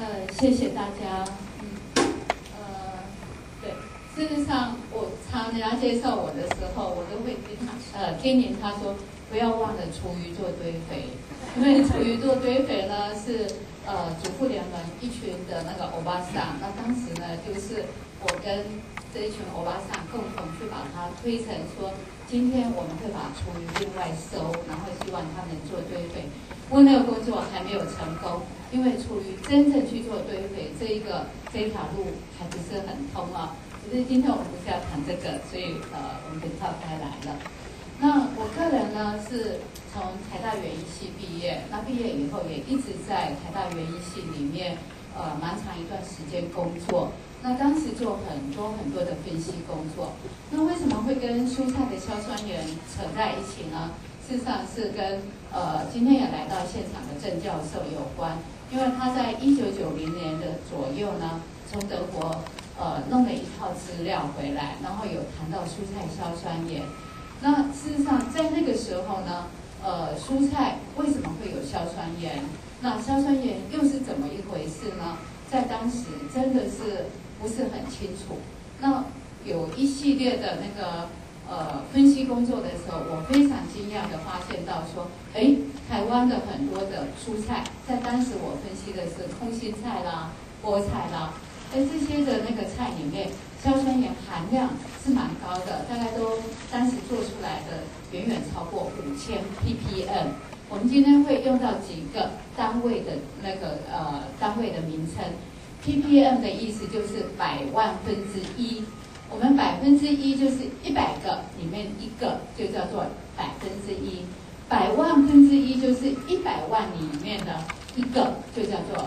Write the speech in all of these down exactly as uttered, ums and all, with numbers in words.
呃，谢谢大家。嗯，呃，对，事实上，我常人家介绍我的时候，我都会跟他呃叮咛他说，不要忘了厨余做堆肥，因为厨余做堆肥呢是呃主妇联盟一群的那个欧巴桑，那当时呢就是我跟这一群欧巴桑共同去把它推成说，今天我们会把厨余另外收，然后希望他们做堆肥。不过那个工作还没有成功，因为处于真正去做堆肥这一个这一条路还不是很通啊。只是今天我们不是要谈这个，所以呃我们就跳开来了。那我个人呢是从台大园艺系毕业，那毕业以后也一直在台大园艺系里面呃蛮长一段时间工作。那当时做很多很多的分析工作。那为什么会跟蔬菜的硝酸盐扯在一起呢？事实上是跟呃今天也来到现场的郑教授有关，因为他在一九九零年的左右呢，从德国呃弄了一套资料回来，然后有谈到蔬菜硝酸盐。那事实上在那个时候呢，呃蔬菜为什么会有硝酸盐？那硝酸盐又是怎么一回事呢？在当时真的是不是很清楚。那有一系列的那个。呃，分析工作的时候，我非常惊讶的发现到说，哎，台湾的很多的蔬菜，在当时我分析的是空心菜啦、菠菜啦，哎，这些的那个菜里面，硝酸盐含量是蛮高的，大概都当时做出来的远远超过五千 ppm。我们今天会用到几个单位的那个呃单位的名称 ，ppm 的意思就是百万分之一。我们百分之一就是一百个里面一个就叫做百分之一，百万分之一就是一百万里面的一个就叫做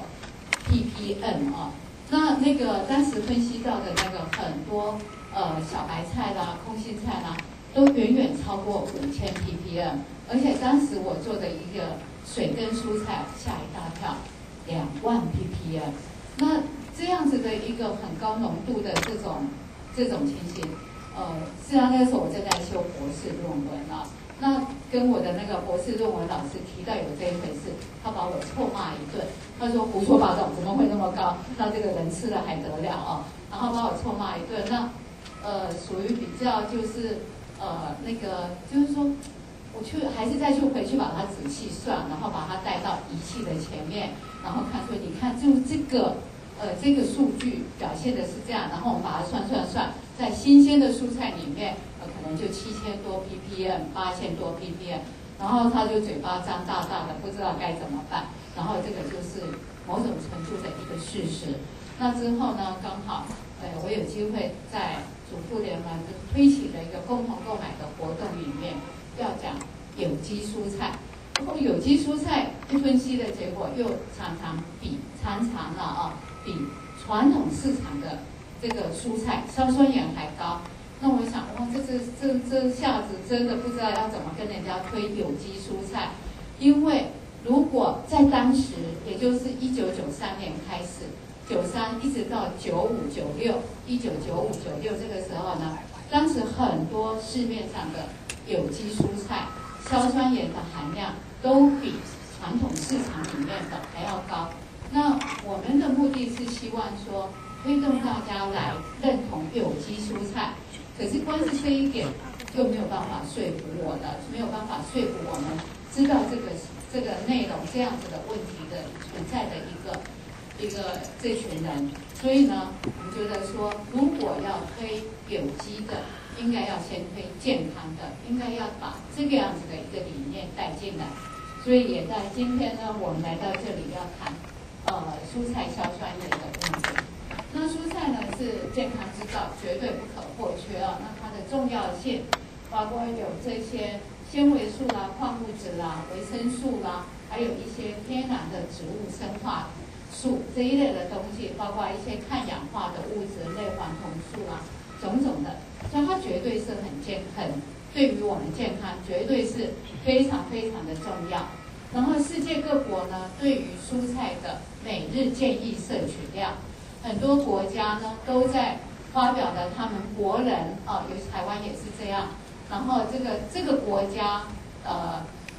ppm 啊。那那个当时分析到的那个很多呃小白菜啦、空心菜啦，都远远超过五千 ppm， 而且当时我做的一个水耕蔬菜吓一大跳，两万 ppm。那这样子的一个很高浓度的这种。这种情形，呃，实际上那个时候我正在修博士论文啊，那跟我的那个博士论文老师提到有这一回事，他把我臭骂一顿，他说胡说八道，怎么会那么高？那这个人吃了还得了啊？然后把我臭骂一顿，那呃属于比较就是呃那个就是说，我去还是再去回去把它仔细算，然后把它带到仪器的前面，然后看说你看就这个。呃，这个数据表现的是这样，然后我们把它算算算，在新鲜的蔬菜里面，呃，可能就七千多 ppm， 八千多 ppm， 然后他就嘴巴张大大的，不知道该怎么办。然后这个就是某种程度的一个事实。那之后呢，刚好，呃，我有机会在主妇联盟推起了一个共同购买的活动里面，要讲有机蔬菜。然后有机蔬菜一分析的结果，又常常比常常了啊。比传统市场的这个蔬菜硝酸盐还高，那我想，哇，这这这这下子真的不知道要怎么跟人家推有机蔬菜，因为如果在当时，也就是一九九三年开始，九三一直到九五九六，一九九五九六这个时候呢，当时很多市面上的有机蔬菜硝酸盐的含量都比传统市场里面的还要高。那我们的目的是希望说推动大家来认同有机蔬菜，可是光是这一点就没有办法说服我了，没有办法说服我们知道这个这个内容这样子的问题的存在的一个一个这群人。所以呢，我们觉得说，如果要推有机的，应该要先推健康的，应该要把这个样子的一个理念带进来。所以也在今天呢，我们来到这里要谈。呃，蔬菜硝酸盐的问题。那蔬菜呢是健康之道，绝对不可或缺啊。那它的重要性，包括有这些纤维素啦、矿物质啦、维生素啦，还有一些天然的植物生化素这一类的东西，包括一些抗氧化的物质，类黄酮素啦，种种的，所以它绝对是很健，很对于我们健康，绝对是非常非常的重要。然后世界各国呢，对于蔬菜的每日建议摄取量，很多国家呢都在发表了他们国人啊，尤其台湾也是这样。然后这个这个国家呃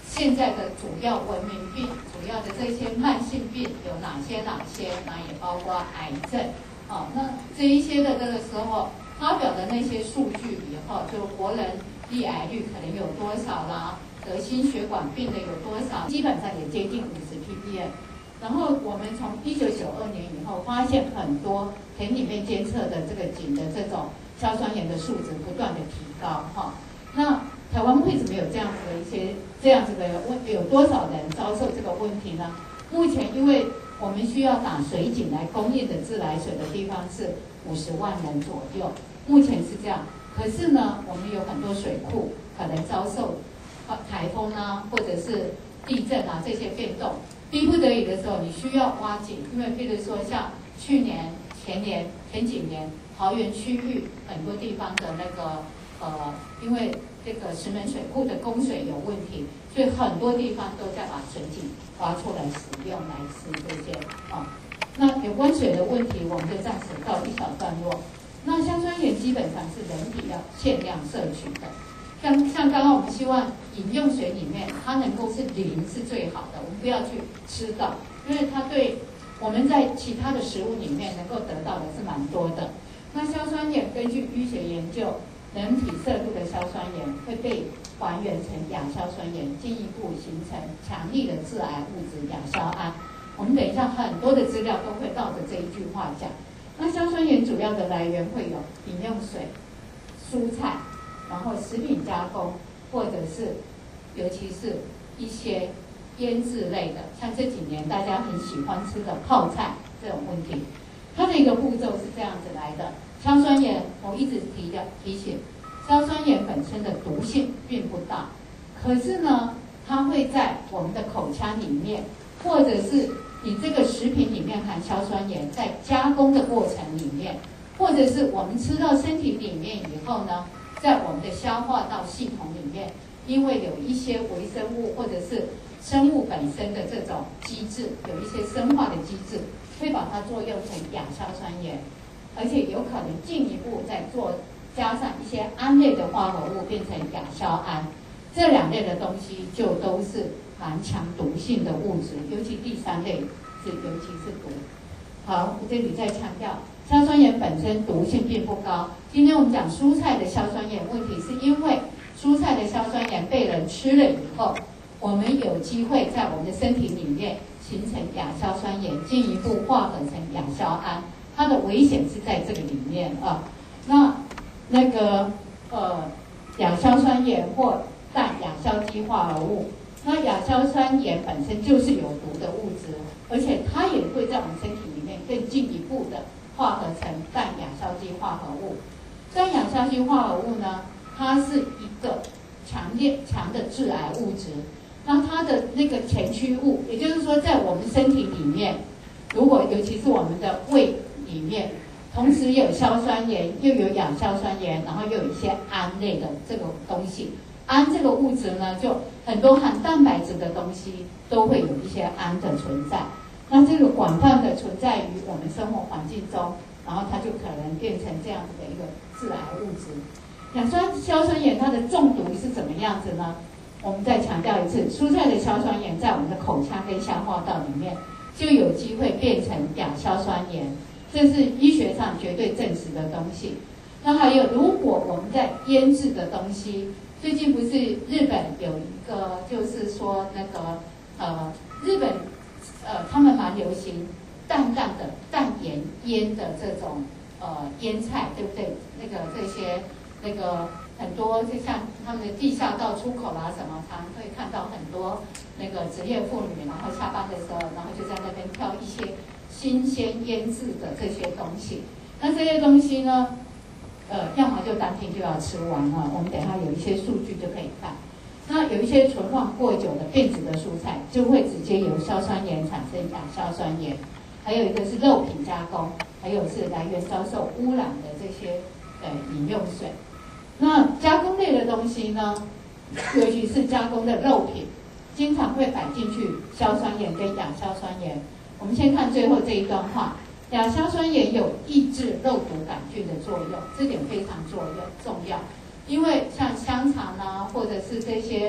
现在的主要文明病，主要的这些慢性病有哪些哪些，那也包括癌症。好，那这一些的这个时候发表的那些数据以后，就国人罹癌率可能有多少啦，得心血管病的有多少，基本上也接近五十 ppm。然后我们从一九九二年以后，发现很多田里面监测的这个井的这种硝酸盐的数值不断的提高哈。那台湾为什么有这样子的一些这样子的问，有多少人遭受这个问题呢？目前因为我们需要打水井来供应的自来水的地方是五十万人左右，目前是这样。可是呢，我们有很多水库可能遭受台风啊，或者是地震啊这些变动，逼不得已的时候，你需要挖井，因为譬如说像去年、前年、前几年桃园区域很多地方的那个呃，因为这个石门水库的供水有问题，所以很多地方都在把水井挖出来使用来吃这些啊。那有关水的问题，我们就暂时告一小段落。那硝酸盐基本上是人体要限量摄取的，像像刚刚我们希望饮用水里面它能够是零是最好的，我们不要去吃到，因为它对我们在其他的食物里面能够得到的是蛮多的。那硝酸盐根据医学研究，人体摄入的硝酸盐会被还原成亚硝酸盐，进一步形成强力的致癌物质亚硝胺。我们等一下很多的资料都会照着这一句话讲。那硝酸盐主要的来源会有饮用水、蔬菜，然后食品加工，或者是尤其是一些腌制类的，像这几年大家很喜欢吃的泡菜这种问题。它的一个步骤是这样子来的：硝酸盐，我一直提的提醒，硝酸盐本身的毒性并不大，可是呢，它会在我们的口腔里面，或者是你这个食品里面含硝酸盐，在加工的过程里面，或者是我们吃到身体里面以后呢，在我们的消化道系统里面，因为有一些微生物或者是生物本身的这种机制，有一些生化的机制，会把它作用成亚硝酸盐，而且有可能进一步再做加上一些胺类的化合物，变成亚硝胺。这两类的东西就都是蛮强毒性的物质，尤其第三类是尤其是毒。好，我这里再强调，硝酸盐本身毒性并不高。今天我们讲蔬菜的硝酸盐问题，是因为蔬菜的硝酸盐被人吃了以后，我们有机会在我们的身体里面形成亚硝酸盐，进一步化合成亚硝胺，它的危险是在这个里面啊。那那个呃亚硝酸盐或氮亚硝基化合物，那亚硝酸盐本身就是有毒的物质，而且它也会在我们身体里面更进一步的化合成氮亚硝基化合物。氮亚硝基化合物呢，它是一个强烈强的致癌物质。那它的那个前驱物，也就是说，在我们身体里面，如果尤其是我们的胃里面，同时有硝酸盐，又有亚硝酸盐，然后又有一些胺类的这个东西。胺这个物质呢，就很多含蛋白质的东西都会有一些胺的存在。那这个广泛的存在于我们生活环境中，然后它就可能变成这样子的一个致癌物质。亚硝酸盐它的中毒是怎么样子呢？我们再强调一次，蔬菜的硝酸盐在我们的口腔跟消化道里面就有机会变成亚硝酸盐，这是医学上绝对证实的东西。那还有，如果我们在腌制的东西，最近不是日本有一个，就是说那个呃，日本呃他们蛮流行淡淡的淡盐腌的这种呃腌菜，对不对？那个这些那个很多，就像他们的地下道出口啦什么，常会看到很多那个职业妇女，然后下班的时候，然后就在那边挑一些新鲜腌制的这些东西。那这些东西呢？呃，要么就当天就要吃完了，我们等一下有一些数据就可以看。那有一些存放过久的变质的蔬菜，就会直接由硝酸盐产生亚硝酸盐。还有一个是肉品加工，还有是来源遭受污染的这些呃饮用水。那加工类的东西呢，尤其是加工的肉品，经常会摆进去硝酸盐跟亚硝酸盐。我们先看最后这一段话。亚硝酸盐有抑制肉毒杆菌的作用，这点非常作用重要。因为像香肠啊，或者是这些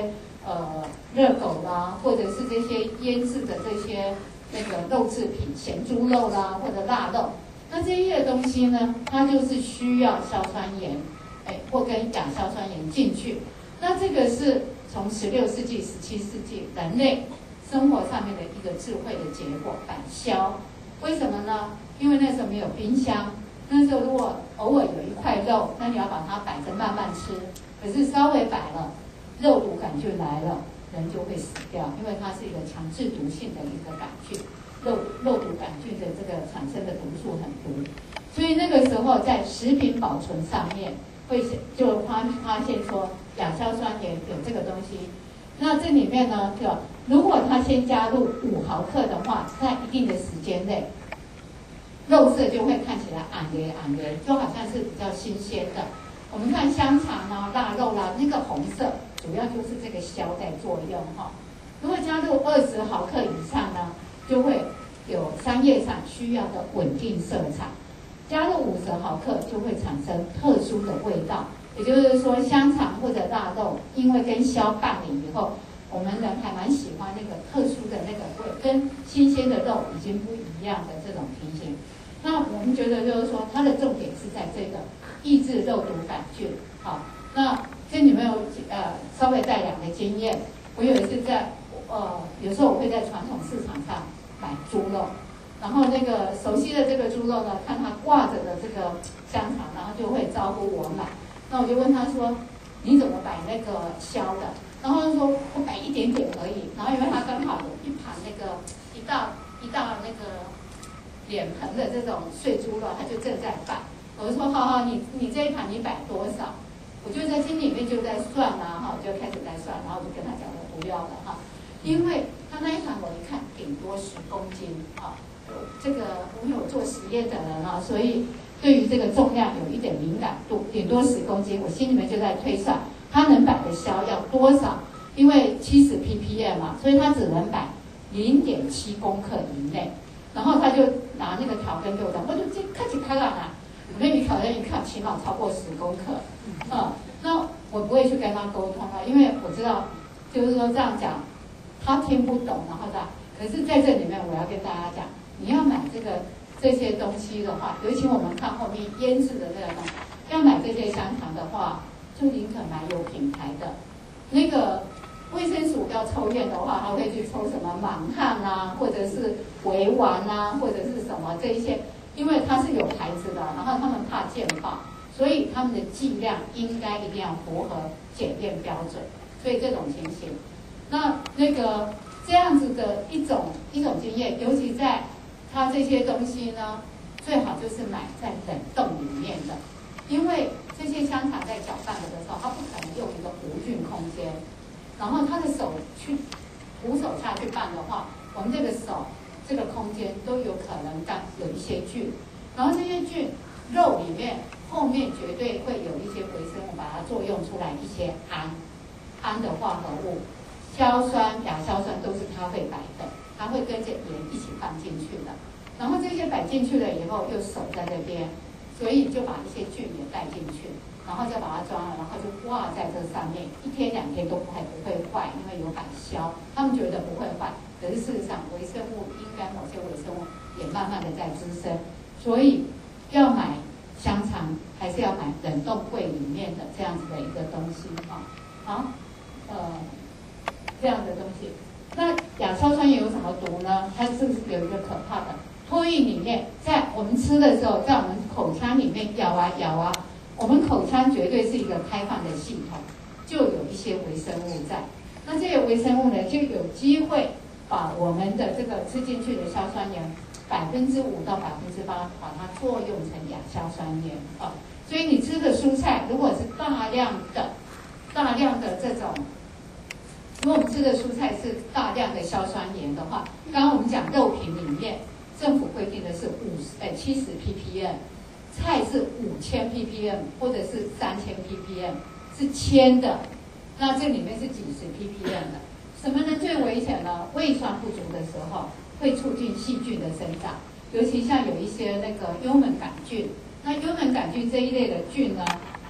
呃热狗啦，或者是这些腌制的这些那个肉制品，咸猪肉啦或者腊肉，那这些东西呢，它就是需要硝酸盐，哎，或跟亚硝酸盐进去。那这个是从十六世纪、十七世纪人类生活上面的一个智慧的结果，摆消。为什么呢？因为那时候没有冰箱，那时候如果偶尔有一块肉，那你要把它摆着慢慢吃。可是稍微摆了，肉毒杆菌来了，人就会死掉，因为它是一个强制毒性的一个杆菌，肉肉毒杆菌的这个产生的毒素很毒，所以那个时候在食品保存上面会就发发现说亚硝酸盐有这个东西。那这里面呢，就如果它先加入五毫克的话，在一定的时间内，肉色就会看起来暗咧暗咧，就好像是比较新鲜的。我们看香肠啊、腊肉啦、啊，那个红色主要就是这个硝在作用哈。如果加入二十毫克以上呢，就会有商业上需要的稳定色彩；加入五十毫克就会产生特殊的味道。也就是说，香肠或者腊肉，因为跟硝拌了以后，我们人还蛮喜欢那个特殊的那个味，跟新鲜的肉已经不一样的这种情形。那我们觉得就是说，它的重点是在这个抑制肉毒杆菌。好，那这里面有呃稍微带两个经验。我有一次在呃，有时候我会在传统市场上买猪肉，然后那个熟悉的这个猪肉呢，看它挂着的这个香肠，然后就会招呼我买。那我就问他说：“你怎么摆那个硝的？”然后他说：“我摆一点点而已。”然后因为他刚好有一盘那个一道一道那个脸盆的这种碎猪肉，他就正在拌。我就说：“好好，你你这一盘你摆多少？”我就在心里面就在算啊，哈，我就开始在算，然后我就跟他讲我不要了哈，因为他那一盘我一看顶多十公斤啊，这个我有做实验的人啊，所以。对于这个重量有一点敏感度，顶多十公斤，我心里面就在推算，它能摆的硝要多少？因为七十 P P M 嘛，所以它只能摆零点七公克以内。然后他就拿那个条根给我讲，我就这看起开了啊，那你条根一看，起码超过十公克，嗯，那我不会去跟他沟通了，因为我知道，就是说这样讲，他听不懂，然后的。可是在这里面，我要跟大家讲，你要买这个。这些东西的话，尤其我们看后面腌制的这个东西，要买这些香肠的话，就宁可买有品牌的。那个卫生署要抽验的话，他会去抽什么满汉啊，或者是维丸啊，或者是什么这一些，因为它是有牌子的，然后他们怕鉴宝，所以他们的剂量应该一定要符合检验标准。所以这种情形，那那个这样子的一种一种经验，尤其在。它这些东西呢，最好就是买在冷冻里面的，因为这些香肠在搅拌的时候，它不可能用一个无菌空间，然后他的手去徒手下去拌的话，我们这个手这个空间都有可能干有一些菌，然后这些菌肉里面后面绝对会有一些微生物把它作用出来一些氨氨的化合物，硝酸、亚硝酸都是它会摆的。它会跟着盐一起放进去的，然后这些摆进去了以后，又守在这边，所以就把一些菌也带进去，然后再把它装了，然后就挂在这上面，一天两天都不会不会坏，因为有摆硝，他们觉得不会坏，可是事实上微生物应该某些微生物也慢慢的在滋生，所以要买香肠还是要买冷冻柜里面的这样子的一个东西哈，好，呃，这样的东西。那亚硝酸盐有什么毒呢？它是有一个可怕的唾液里面，在我们吃的时候，在我们口腔里面咬啊咬啊，我们口腔绝对是一个开放的系统，就有一些微生物在。那这些微生物呢，就有机会把我们的这个吃进去的硝酸盐百分之五到百分之八，把它作用成亚硝酸盐啊。所以你吃的蔬菜，如果是大量的、大量的这种。如果我们吃的蔬菜是大量的硝酸盐的话，刚刚我们讲肉品里面，政府规定的是五十哎七十 P P M， 菜是五千 P P M 或者是三千 P P M， 是铅的，那这里面是几十 P P M 的。什么能最危险呢？胃酸不足的时候会促进细菌的生长，尤其像有一些那个幽门杆菌，那幽门杆菌这一类的菌呢，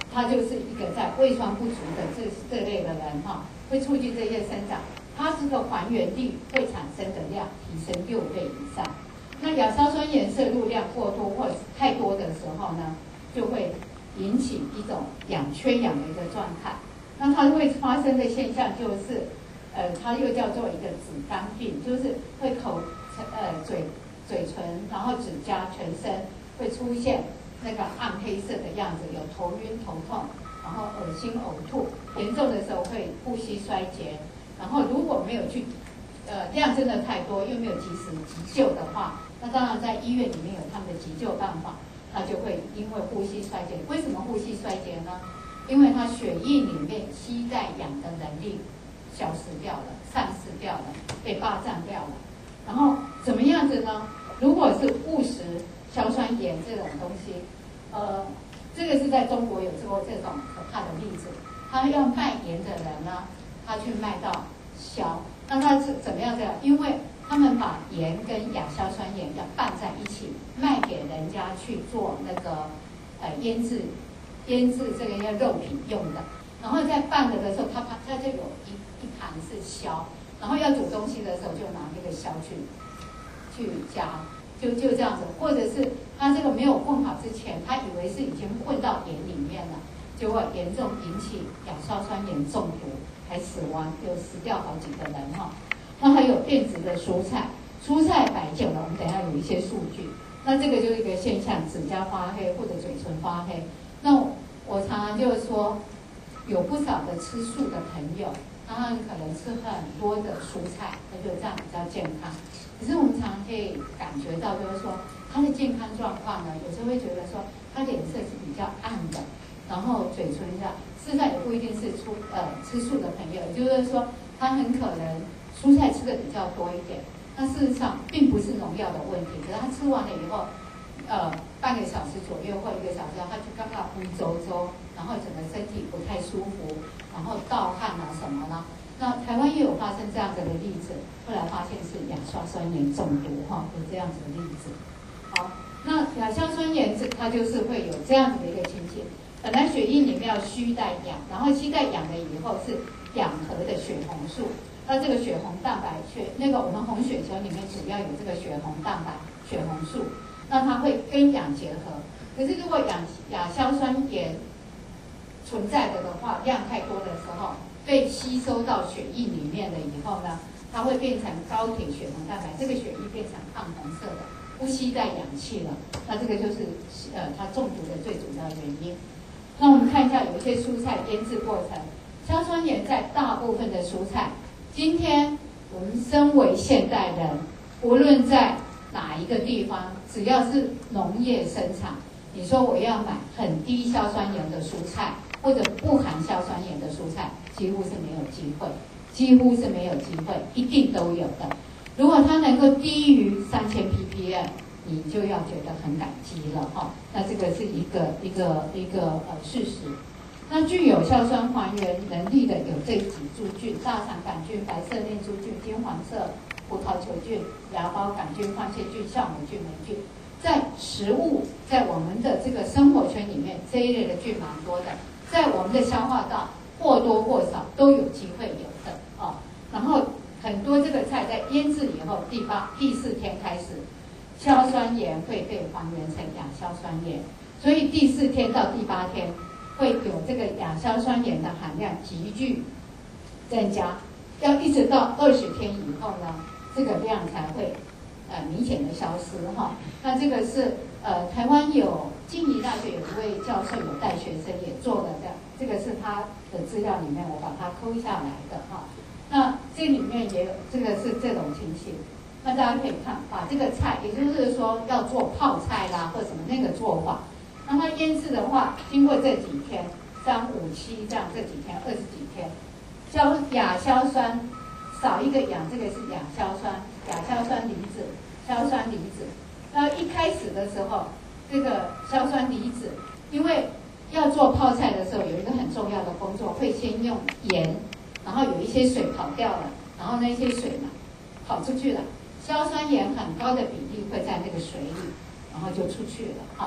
它就是一个在胃酸不足的这这类的人哈，会促进这些生长，它这个还原率会产生的量提升六倍以上。那亚硝酸盐摄入量过多或者太多的时候呢，就会引起一种氧缺氧的一个状态。那它会发生的现象就是，呃，它又叫做一个紫疳病，就是会口呃嘴嘴唇，然后指甲、全身会出现那个暗黑色的样子，有头晕、头痛，然后恶心、呕吐，严重的时候会呼吸衰竭。然后如果没有去呃量真的太多，又没有及时急救的话，那当然在医院里面有他们的急救办法，他就会因为呼吸衰竭。为什么呼吸衰竭呢？因为他血液里面吸带氧的能力消失掉了，丧失掉了，被霸占掉了。然后怎么样子呢？如果是误食硝酸盐这种东西，呃，这个是在中国有过这种可怕的例子。他要卖盐的人呢，他去卖到硝，那他是怎么样子？因为他们把盐跟亚硝酸盐要拌在一起，卖给人家去做那个呃腌制。腌制这个要肉品用的，然后在拌的的时候，它它就有一一盘是硝，然后要煮东西的时候就拿那个硝去去加，就就这样子，或者是它这个没有混好之前，他以为是已经混到盐里面了，结果严重引起亚硝酸盐中毒，还死亡，有死掉好几个人哈。那还有变质的蔬菜，蔬菜摆久了，我们等一下有一些数据，那这个就是一个现象，指甲发黑或者嘴唇发黑。那我常常就是说，有不少的吃素的朋友，他们可能吃很多的蔬菜，那就这样比较健康。可是我们常常可以感觉到，就是说他的健康状况呢，有时候会觉得说他脸色是比较暗的，然后嘴唇上，事实上也不一定是出呃吃素的朋友，也就是说他很可能蔬菜吃的比较多一点，那事实上并不是农药的问题，可是他吃完了以后。呃，半个小时左右或一个小时，他就刚刚昏周周，然后整个身体不太舒服，然后盗汗啊什么呢？那台湾也有发生这样子的例子，后来发现是亚硝酸盐中毒哈，有这样子的例子。好，那亚硝酸盐这它就是会有这样子的一个情形，本来血液里面要需带氧，然后吸带氧了以后是氧合的血红素，那这个血红蛋白血那个我们红血球里面主要有这个血红蛋白血红素。那它会跟氧结合，可是如果亚亚硝酸盐存在的的话，量太多的时候，被吸收到血液里面了以后呢，它会变成高铁血红蛋白，这个血液变成暗红色的，不携带氧气了。那这个就是呃它中毒的最主要原因。那我们看一下有一些蔬菜腌制过程，硝酸盐在大部分的蔬菜，今天我们身为现代人，无论在哪一个地方，只要是农业生产，你说我要买很低硝酸盐的蔬菜，或者不含硝酸盐的蔬菜，几乎是没有机会，几乎是没有机会，一定都有的。如果它能够低于三千 ppm， 你就要觉得很感激了哈。那这个是一个一个一个呃事实。那具有硝酸还原能力的有这几株菌：大肠杆菌、白色念珠菌、金黄色葡萄球菌、芽孢杆菌、放线菌、酵母菌、霉菌。在食物，在我们的这个生活圈里面，这一类的菌蛮多的，在我们的消化道或多或少都有机会有的哦。然后很多这个菜在腌制以后，第八、第四天开始，硝酸盐会被还原成亚硝酸盐，所以第四天到第八天会有这个亚硝酸盐的含量急剧增加，要一直到二十天以后呢，这个量才会呃明显的消失哈。那这个是呃台湾有静宜大学有一位教授有带学生也做了的，这个是他的资料里面我把它抠下来的哈。那这里面也有这个是这种情形，那大家可以看把这个菜，也就是说要做泡菜啦或什么那个做法，那它腌制的话，经过这几天三五七这样这几天二十几天，硝亚硝酸少一个氧，这个是亚硝酸亚硝酸离子硝酸离子。那一开始的时候，这个硝酸离子因为要做泡菜的时候有一个很重要的工作，会先用盐，然后有一些水跑掉了，然后那些水呢跑出去了，硝酸盐很高的比例会在那个水里，然后就出去了哈。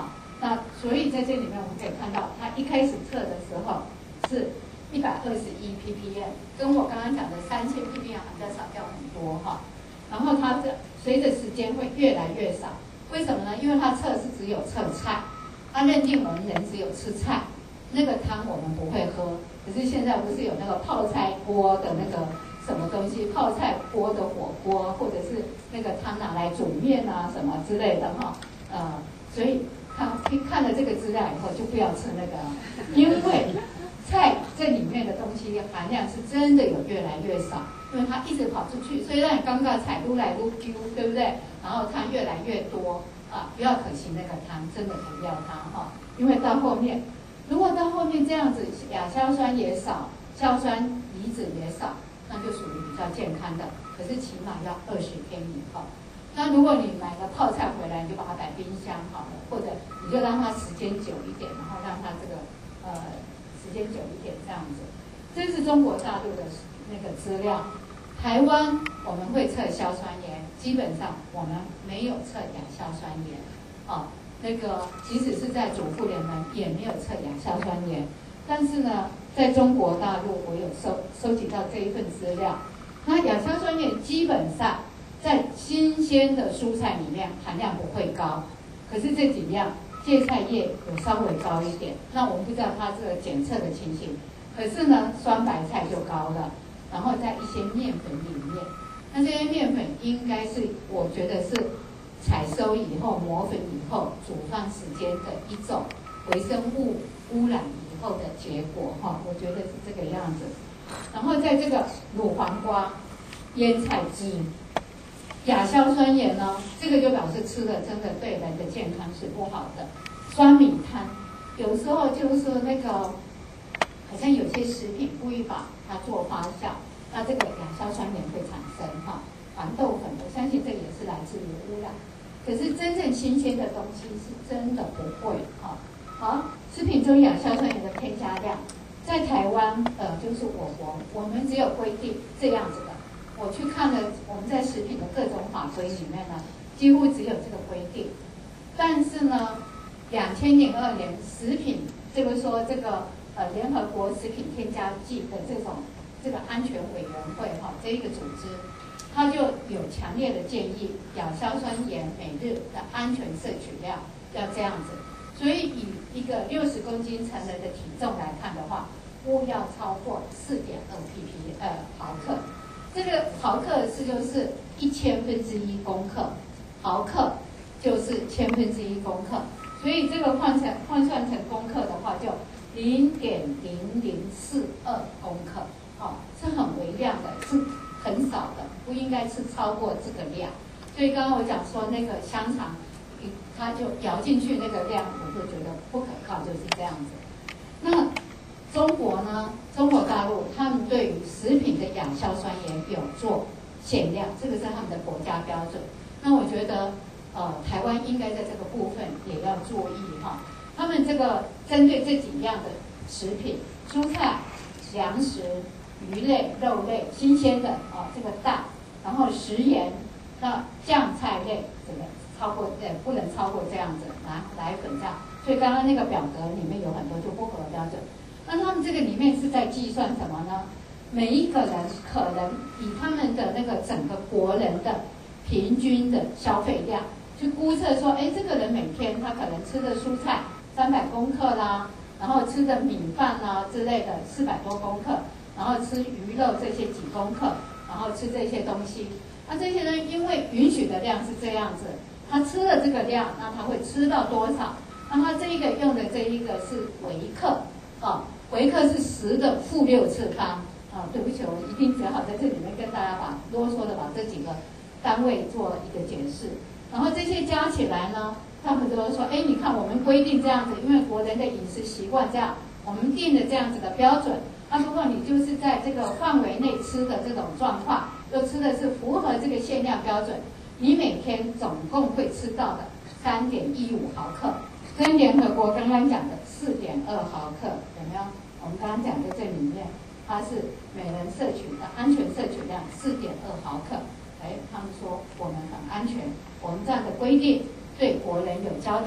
那所以在这里面我们可以看到，它一开始测的时候是一百二十一 ppm， 跟我刚刚讲的三千 ppm 含量少掉很多哈。然后它这随着时间会越来越少，为什么呢？因为它测是只有测菜，它认定我们人只有吃菜，那个汤我们不会喝。可是现在不是有那个泡菜锅的那个什么东西，泡菜锅的火锅，或者是那个汤拿来煮面啊什么之类的哈，呃，所以他看了这个资料以后就不要吃那个，因为菜这里面的东西含量是真的有越来越少，因为它一直跑出去，所以让你刚刚菜撸来撸丢，对不对？然后汤越来越多啊，不要可惜那个汤，真的不要它哈，因为到后面。如果到后面这样子，亚硝酸也少，硝酸离子也少，那就属于比较健康的。可是起码要二十天以后。那如果你买个泡菜回来，你就把它摆冰箱好了，或者你就让它时间久一点，然后让它这个呃时间久一点这样子。这是中国大陆的那个资料。台湾我们会测硝酸盐，基本上我们没有测亚硝酸盐，哦。那个即使是在主妇联盟也没有测亚硝酸盐，但是呢，在中国大陆我有收收集到这一份资料，那亚硝酸盐基本上在新鲜的蔬菜里面含量不会高，可是这几样芥菜叶有稍微高一点，那我们不知道它这个检测的情形，可是呢，酸白菜就高了，然后在一些面粉里面，那这些面粉应该是我觉得是。采收以后磨粉以后煮饭时间的一种微生物污染以后的结果哈，我觉得是这个样子。然后在这个卤黄瓜、腌菜汁、亚硝酸盐呢，这个就表示吃了真的对人的健康是不好的。酸米汤有时候就是那个好像有些食品故意把它做发酵，那这个亚硝酸盐会产生哈。黄豆粉，我相信这个也是来自于污染。可是真正新鲜的东西是真的不会哈。好，食品中亚硝酸盐的添加量，在台湾呃就是我国，我们只有规定这样子的。我去看了我们在食品的各种法规里面呢，几乎只有这个规定。但是呢，两千零二年食品这个说这个呃联合国食品添加剂的这种这个安全委员会哈这一个组织。他就有强烈的建议，亚硝酸盐每日的安全摄取量要这样子。所以以一个六十公斤成人的体重来看的话，不要超过四点二 pp 呃毫克。这个毫克是就是一千分之一公克，毫克就是千分之一公克。所以这个换成换算成公克的话，就零点零零四二公克，哦，是很微量的，是。很少的，不应该吃超过这个量。所以刚刚我讲说那个香肠，它就咬进去那个量，我就觉得不可靠，就是这样子。那中国呢？中国大陆他们对于食品的亚硝酸盐有做限量，这个是他们的国家标准。那我觉得，呃，台湾应该在这个部分也要注意哈。他们这个针对这几样的食品，蔬菜、粮食。鱼类、肉类、新鲜的啊，这个蛋，然后食盐，那酱菜类这个超过呃不能超过这样子，奶奶粉这样。所以刚刚那个表格里面有很多就不合标准。那他们这个里面是在计算什么呢？每一个人可能以他们的那个整个国人的平均的消费量去估测说，哎，这个人每天他可能吃的蔬菜三百公克啦，然后吃的米饭啦之类的四百多公克。然后吃鱼肉这些几公克，然后吃这些东西，那这些人因为允许的量是这样子，他吃了这个量，那他会吃到多少？那他这一个用的这一个是微克，啊，微克是十的负六次方，啊，对不起，我一定只好在这里面跟大家把啰嗦的把这几个单位做一个解释。然后这些加起来呢，他们都说，哎，你看我们规定这样子，因为国人的饮食习惯这样，我们定的这样子的标准。那、啊、如果你就是在这个范围内吃的这种状况，又吃的是符合这个限量标准，你每天总共会吃到的三点一五毫克，跟联合国刚刚讲的四点二毫克有没有？我们刚刚讲在这里面，它是每人摄取的安全摄取量四点二毫克。哎，他们说我们很安全，我们这样的规定对国人有交代，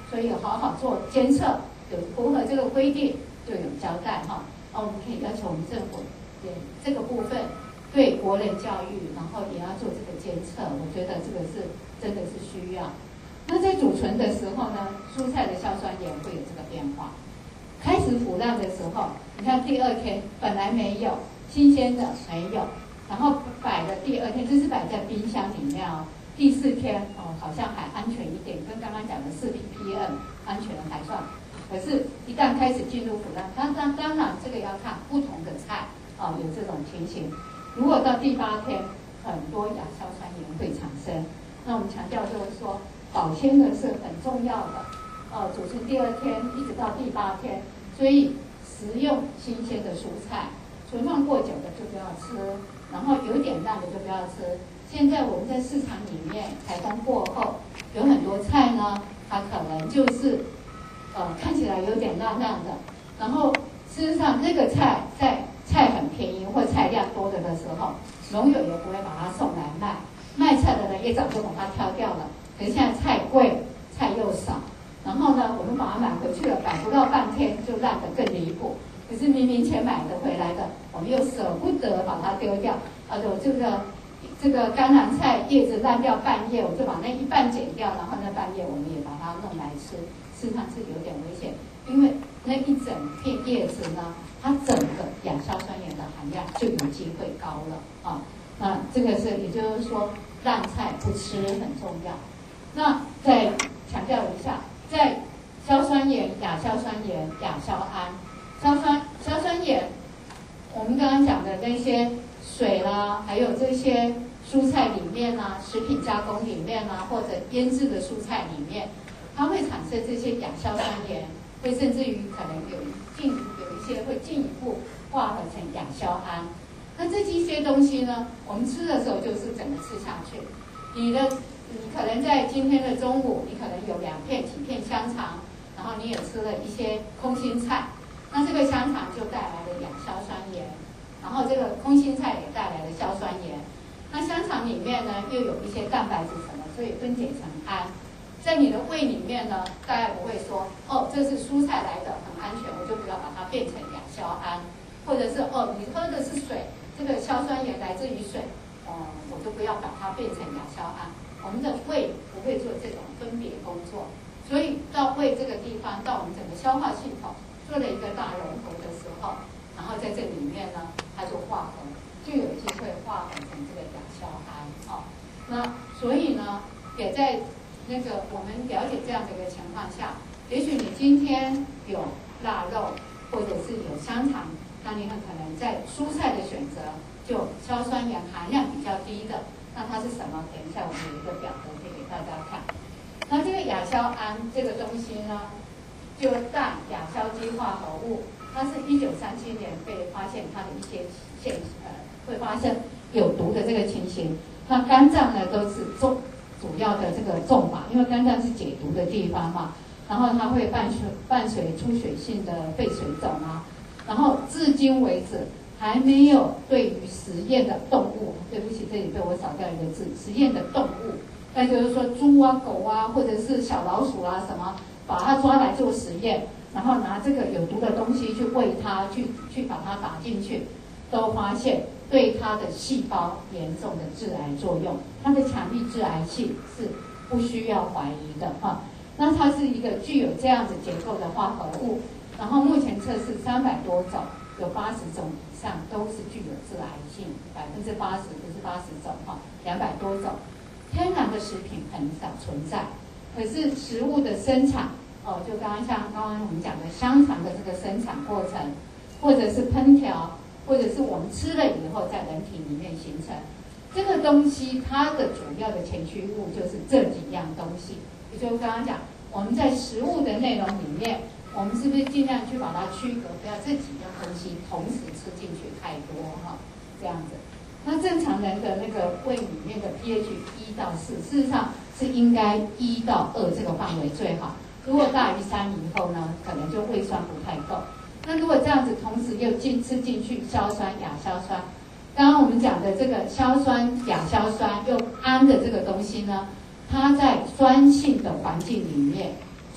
所以好好做监测，有符合这个规定就有交代哈。那我们可以要求我们政府也这个部分对国人教育，然后也要做这个监测，我觉得这个是真的是需要。那在储存的时候呢，蔬菜的硝酸盐会有这个变化。开始腐烂的时候，你看第二天本来没有新鲜的没有，然后摆的第二天这是摆在冰箱里面哦，第四天哦好像还安全一点，跟刚刚讲的四 P P M 安全还算。可是，一旦开始进入腐烂，当当当然这个要看不同的菜哦，有这种情形。如果到第八天，很多亚硝酸盐会产生。那我们强调就是说，保鲜的是很重要的。呃，储存第二天一直到第八天，所以食用新鲜的蔬菜，存放过久的就不要吃，然后有点烂的就不要吃。现在我们在市场里面台风过后，有很多菜呢，它可能就是呃看起来有点烂烂的，然后事实上那个菜在菜很便宜或菜量多的的时候，农友也不会把它送来卖，卖菜的人也早就把它挑掉了。可是现在菜贵，菜又少。然后呢，我们把它买回去了，摆不到半天就烂得更离谱。可是明明钱买的回来的，我们又舍不得把它丢掉。啊，我这个这个甘蓝菜叶子烂掉半叶，我就把那一半剪掉，然后那半叶我们也把它弄来吃，事实上是有点危险，因为那一整片叶子呢，它整个亚硝酸盐的含量就有机会高了啊。那这个是，也就是说，烂菜不吃很重要。那再强调一下。在硝酸盐、亚硝酸盐、亚硝胺、硝酸硝酸盐，我们刚刚讲的那些水啦，还有这些蔬菜里面啊，食品加工里面啊，或者腌制的蔬菜里面，它会产生这些亚硝酸盐，会甚至于可能有进有一些会进一步化合成亚硝胺。那这几些东西呢，我们吃的时候就是整个吃下去，你的。你可能在今天的中午，你可能有两片、几片香肠，然后你也吃了一些空心菜，那这个香肠就带来了亚硝酸盐，然后这个空心菜也带来了硝酸盐。那香肠里面呢，又有一些蛋白质什么，所以分解成氨。在你的胃里面呢，大概不会说，哦，这是蔬菜来的，很安全，我就不要把它变成亚硝胺，或者是哦，你喝的是水，这个硝酸盐来自于水，哦、嗯，我就不要把它变成亚硝胺。我们的胃不会做这种分别工作，所以到胃这个地方，到我们整个消化系统做了一个大融合的时候，然后在这里面呢，它就化合，就有机会化合成这个亚硝胺哦。那所以呢，也在那个我们了解这样的一个情况下，也许你今天有腊肉，或者是有香肠，那你很可能在蔬菜的选择就硝酸盐含量比较低的。那它是什么？等一下我们有一个表格可以给大家看。那这个亚硝胺这个东西呢，就氮亚硝基化合物，它是一九三七年被发现它的一些现呃会发生有毒的这个情形。那肝脏呢都是重主要的这个重靶，因为肝脏是解毒的地方嘛。然后它会伴随伴随出血性的肺水肿啊。然后至今为止。还没有对于实验的动物，对不起，这里被我少掉一个字，实验的动物，那就是说猪啊、狗啊，或者是小老鼠啊什么，把它抓来做实验，然后拿这个有毒的东西去喂它，去去把它打进去，都发现对它的细胞严重的致癌作用，它的强力致癌性是不需要怀疑的哈。那它是一个具有这样子结构的化合物，然后目前测试三百多种。有八十种以上都是具有致癌性，百分之八十不是八十种哈，两百多种。天然的食品很少存在，可是食物的生产哦，就刚刚像刚刚我们讲的香肠的这个生产过程，或者是烹调，或者是我们吃了以后在人体里面形成这个东西，它的主要的前驱物就是这几样东西。也就是刚刚讲，我们在食物的内容里面。我们是不是尽量去把它区隔，不要这几样东西同时吃进去太多哈，这样子。那正常人的那个胃里面的 pH 一到四，事实上是应该一到二这个范围最好。如果大于三以后呢，可能就胃酸不太够。那如果这样子同时又进吃进去硝酸、亚硝酸，刚刚我们讲的这个硝酸、亚硝酸又氨的这个东西呢，它在酸性的环境里面。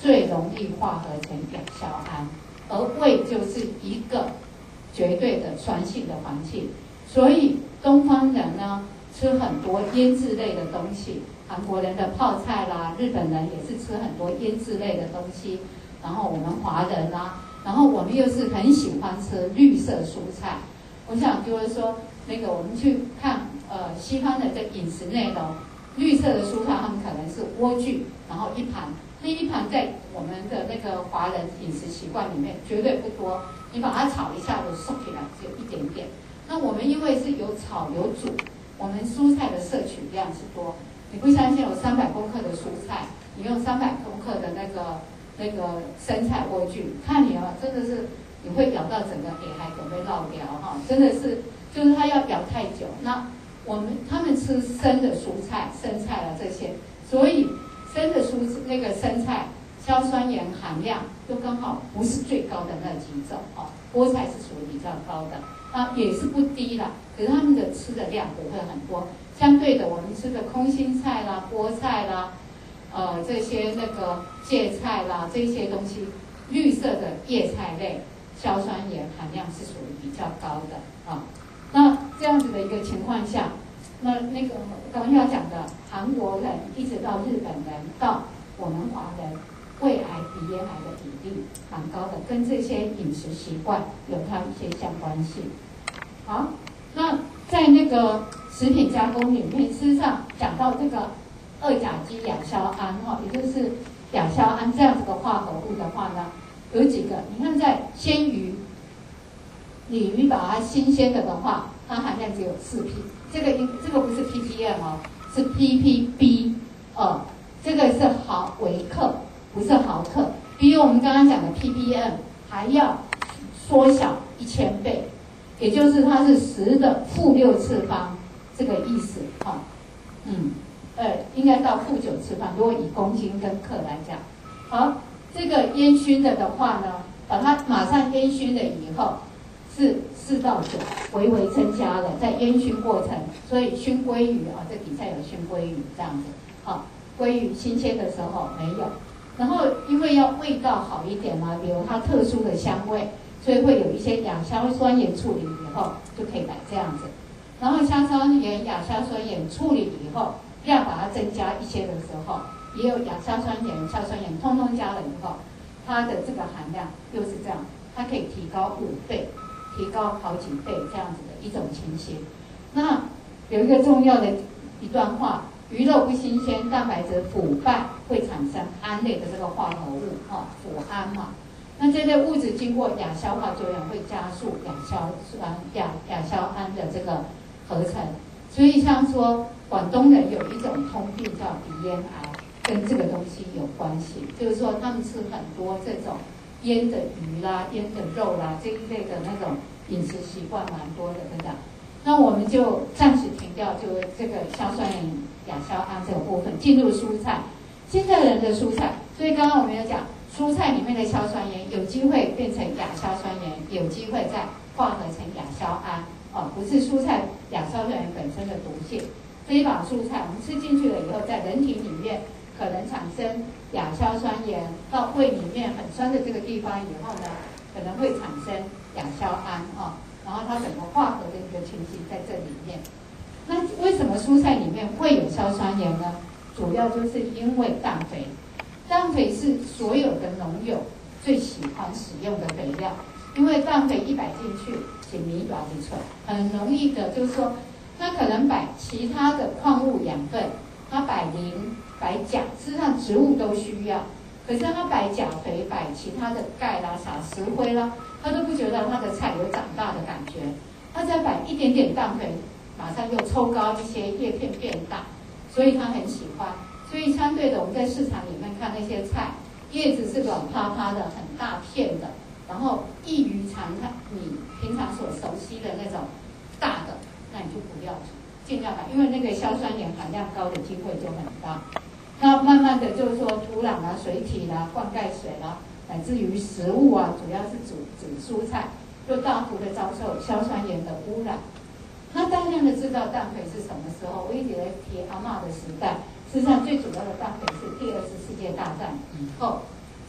最容易化合成亚硝胺，而胃就是一个绝对的酸性的环境，所以东方人呢吃很多腌制类的东西，韩国人的泡菜啦，日本人也是吃很多腌制类的东西，然后我们华人啦，然后我们又是很喜欢吃绿色蔬菜。我想就是说，那个我们去看呃西方人的饮食内容，绿色的蔬菜他们可能是莴苣，然后一盘，那一盘在我们的那个华人饮食习惯里面绝对不多，你把它炒一下就收起来，只有一点点。那我们因为是有炒有煮，我们蔬菜的摄取量是多。你不相信有三百公克的蔬菜，你用三百公克的那个那个生菜莴苣，看你啊，真的是你会咬到整个给还准备烙掉哈，真的是就是它要咬太久。那我们他们吃生的蔬菜、生菜啊这些，所以生的蔬那个生菜硝酸盐含量就刚好不是最高的那几种哦，菠菜是属于比较高的，啊也是不低啦，可是他们的吃的量不会很多。相对的，我们吃的空心菜啦、菠菜啦，呃这些那个芥菜啦这些东西，绿色的叶菜类，硝酸盐含量是属于比较高的啊。那这样子的一个情况下，那那个刚刚要讲的韩国人一直到日本人到我们华人，胃癌、鼻咽癌的比例蛮高的，跟这些饮食习惯有它一些相关性。好，那在那个食品加工里面，事实上讲到这个二甲基亚硝胺哈，也就是亚硝胺这样子的化合物的话呢，有几个，你看在鲜鱼。鲤鱼把它新鲜的的话，它含量只有四 P， 这个这个不是 P P M 哦，是 P P B 哦，这个是毫微克，不是毫克，比我们刚刚讲的 P P M 还要缩小一千倍，也就是它是十的负六次方这个意思哈、哦，嗯，呃，应该到负九次方，如果以公斤跟克来讲。好，这个烟熏的的话呢，把它马上烟熏了以后。是四到九，微微增加了在烟熏过程，所以熏鲑鱼啊，这底下有熏鲑鱼这样子，好，鲑鱼新鲜的时候没有，然后因为要味道好一点嘛，比如它特殊的香味，所以会有一些亚硝酸盐处理以后就可以摆这样子，然后硝酸盐、亚硝酸盐处理以后，量把它增加一些的时候，也有亚硝酸盐、硝酸盐通通加了以后，它的这个含量又是这样，它可以提高五倍。提高好几倍这样子的一种情形。那有一个重要的一段话：鱼肉不新鲜，蛋白质腐败会产生胺类的这个化合物，哈、哦，腐胺嘛。那这类物质经过亚硝化作用，会加速亚硝酸、亚亚硝胺的这个合成。所以像说广东人有一种通病叫鼻咽癌，跟这个东西有关系，就是说他们吃很多这种。腌的鱼啦、腌的肉啦这一类的那种饮食习惯蛮多的，真的。那我们就暂时停掉，就这个硝酸盐、亚硝胺这个部分，进入蔬菜。现在人的蔬菜，所以刚刚我们有讲，蔬菜里面的硝酸盐有机会变成亚硝酸盐，有机会再化合成亚硝胺，哦，不是蔬菜亚硝酸盐本身的毒性。这一把蔬菜我们吃进去了以后，在人体里面可能产生。亚硝酸盐到胃里面很酸的这个地方以后呢，可能会产生亚硝胺啊、哦，然后它整个化合的一个情形在这里面。那为什么蔬菜里面会有硝酸盐呢？主要就是因为氮肥，氮肥是所有的农友最喜欢使用的肥料，因为氮肥一摆进去，紧米爪子存，很容易的，就是说它可能摆其他的矿物养分，它摆磷。摆钾，事实上植物都需要，可是它摆钾肥、摆其他的钙啦、撒石灰啦，它都不觉得它的菜有长大的感觉。它再摆一点点氮肥，马上又抽高一些，叶片变大，所以它很喜欢。所以相对的，我们在市场里面看那些菜，叶子是软趴趴的，很大片的，然后异于常你平常所熟悉的那种大的，那你就不要尽量买，因为那个硝酸盐含量高的机会就很大。那慢慢的就是说土壤啊、水体啦、啊、灌溉水啦、啊，乃至于食物啊，主要是煮煮蔬菜，就大幅的遭受硝酸盐的污染。那大量的制造氮肥是什么时候？我一直在提阿嬷的时代，事实上最主要的氮肥是第二次世界大战以后，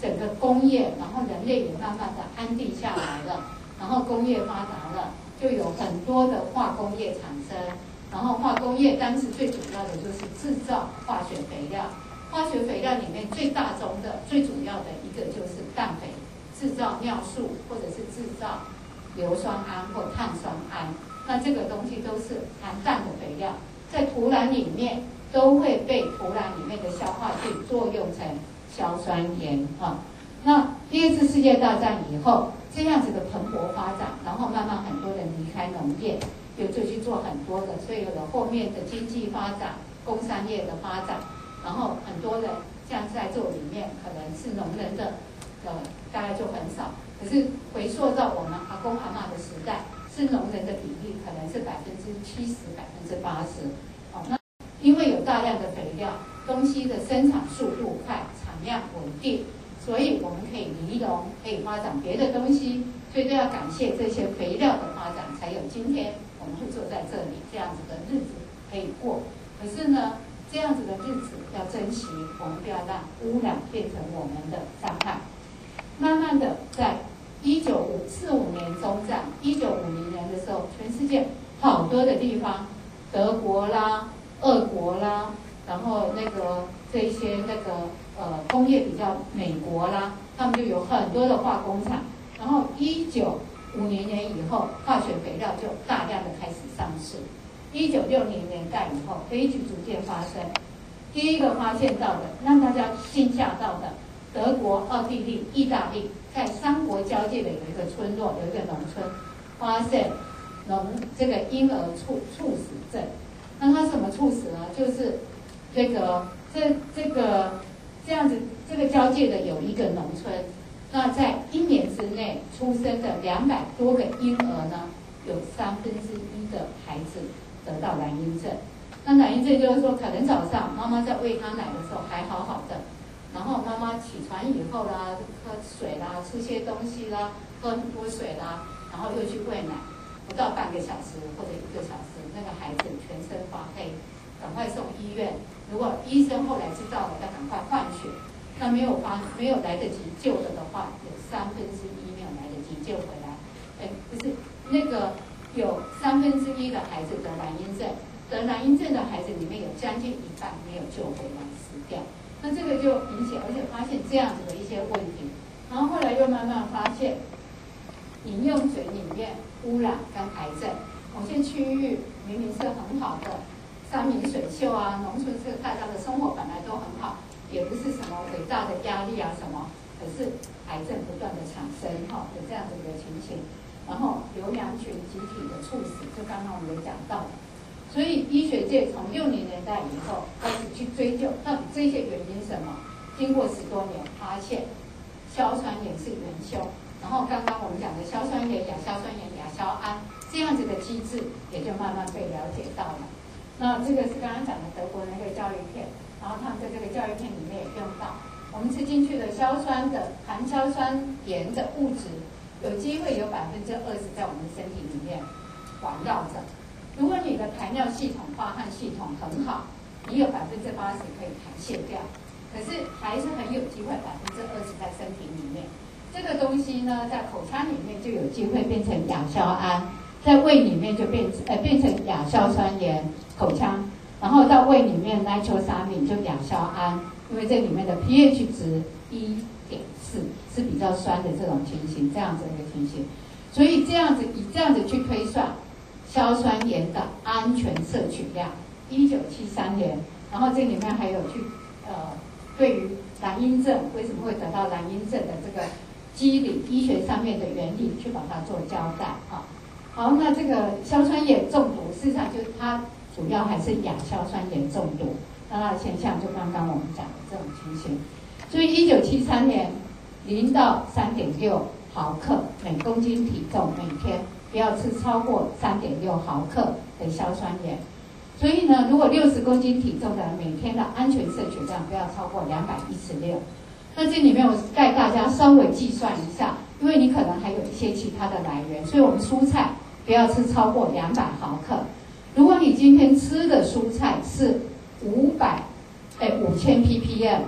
整个工业，然后人类也慢慢的安定下来了，然后工业发达了，就有很多的化工业产生。然后化工业，但是最主要的就是制造化学肥料。化学肥料里面最大宗的、最主要的一个就是氮肥，制造尿素或者是制造硫酸铵或碳酸铵。那这个东西都是含氮的肥料，在土壤里面都会被土壤里面的消化剂作用成硝酸盐啊。那第二次世界大战以后，这样子的蓬勃发展，然后慢慢很多人离开农业，有就去做很多的，所以有了后面的经济发展、工商业的发展，然后很多人像在座里面可能是农人的，呃，大概就很少。可是回溯到我们阿公阿嬷的时代，是农人的比例可能是百分之七十、百分之八十。哦，那因为有大量的肥料，东西的生产速度快，产量稳定，所以我们可以离农，可以发展别的东西。所以都要感谢这些肥料的发展，才有今天我们会坐在这里这样子的日子可以过。可是呢，这样子的日子要珍惜，我们不要让污染变成我们的伤害。慢慢的，在一九四五年中战，一九五零年的时候，全世界好多的地方，德国啦、俄国啦，然后那个这些那个呃工业比较美国啦，他们就有很多的化工厂。然后一九五零年以后，化学肥料就大量的开始上市。一九六零年代以后，悲剧逐渐发生。第一个发现到的，让大家惊吓到的，德国、奥地利、意大利在三国交界的有一个村落，有一个农村，发现农这个婴儿猝猝死症。那它怎么猝死呢？就是这个这这个这样子，这个交界的有一个农村。那在一年之内出生的两百多个婴儿呢，有三分之一的孩子得到蓝阴症。那蓝阴症就是说，可能早上妈妈在喂他奶的时候还好好的，然后妈妈起床以后啦，喝水啦，吃些东西啦，喝很多水啦，然后又去喂奶，不到半个小时或者一个小时，那个孩子全身发黑，赶快送医院。如果医生后来知道了，要赶快换血。那没有发没有来得及救了的话，有三分之一没有来得及救回来。哎，不是那个有三分之一的孩子得蓝阴症，得蓝阴症的孩子里面有将近一半没有救回来，死掉。那这个就引起，而且发现这样子的一些问题，然后后来又慢慢发现，饮用水里面污染跟癌症，某些区域明明是很好的山明水秀啊，农村是大家的生活本来都很好。也不是什么伟大的压力啊什么，可是癌症不断的产生哈，有这样子的情形，然后流羊群集体的猝死，就刚刚我们有讲到的，所以医学界从六零年代以后开始去追究到底这些原因什么，经过十多年发现硝酸盐是元凶，然后刚刚我们讲的硝酸盐、亚硝酸盐、亚硝胺这样子的机制也就慢慢被了解到了。那这个是刚刚讲的德国那个教育片。然后他们在这个教育片里面也用到，我们吃进去的硝酸的含硝酸盐的物质，有机会有百分之二十在我们身体里面环绕着。如果你的排尿系统、发汗系统很好，你有百分之八十可以排泄掉，可是还是很有机会百分之二十在身体里面。这个东西呢，在口腔里面就有机会变成亚硝胺，在胃里面就变呃变成亚硝酸盐，口腔。然后到胃里面 nitrosamine 就亚硝胺，因为这里面的 pH 值 一点四 是比较酸的这种情形，这样子的一个情形，所以这样子以这样子去推算硝酸盐的安全摄取量，一九七三年，然后这里面还有去呃对于蓝阴症为什么会得到蓝阴症的这个机理医学上面的原理去把它做交代啊。好，那这个硝酸盐中毒，事实上就是它。主要还是亚硝酸盐中毒，那它的现象就刚刚我们讲的这种情形。所以一九七三年，零到三点六毫克每公斤体重每天不要吃超过三点六毫克的硝酸盐。所以呢，如果六十公斤体重的人每天的安全摄取量不要超过两百一十六。那这里面我带大家稍微计算一下，因为你可能还有一些其他的来源，所以我们蔬菜不要吃超过两百毫克。如果你今天吃的蔬菜是五百，哎五千 ppm，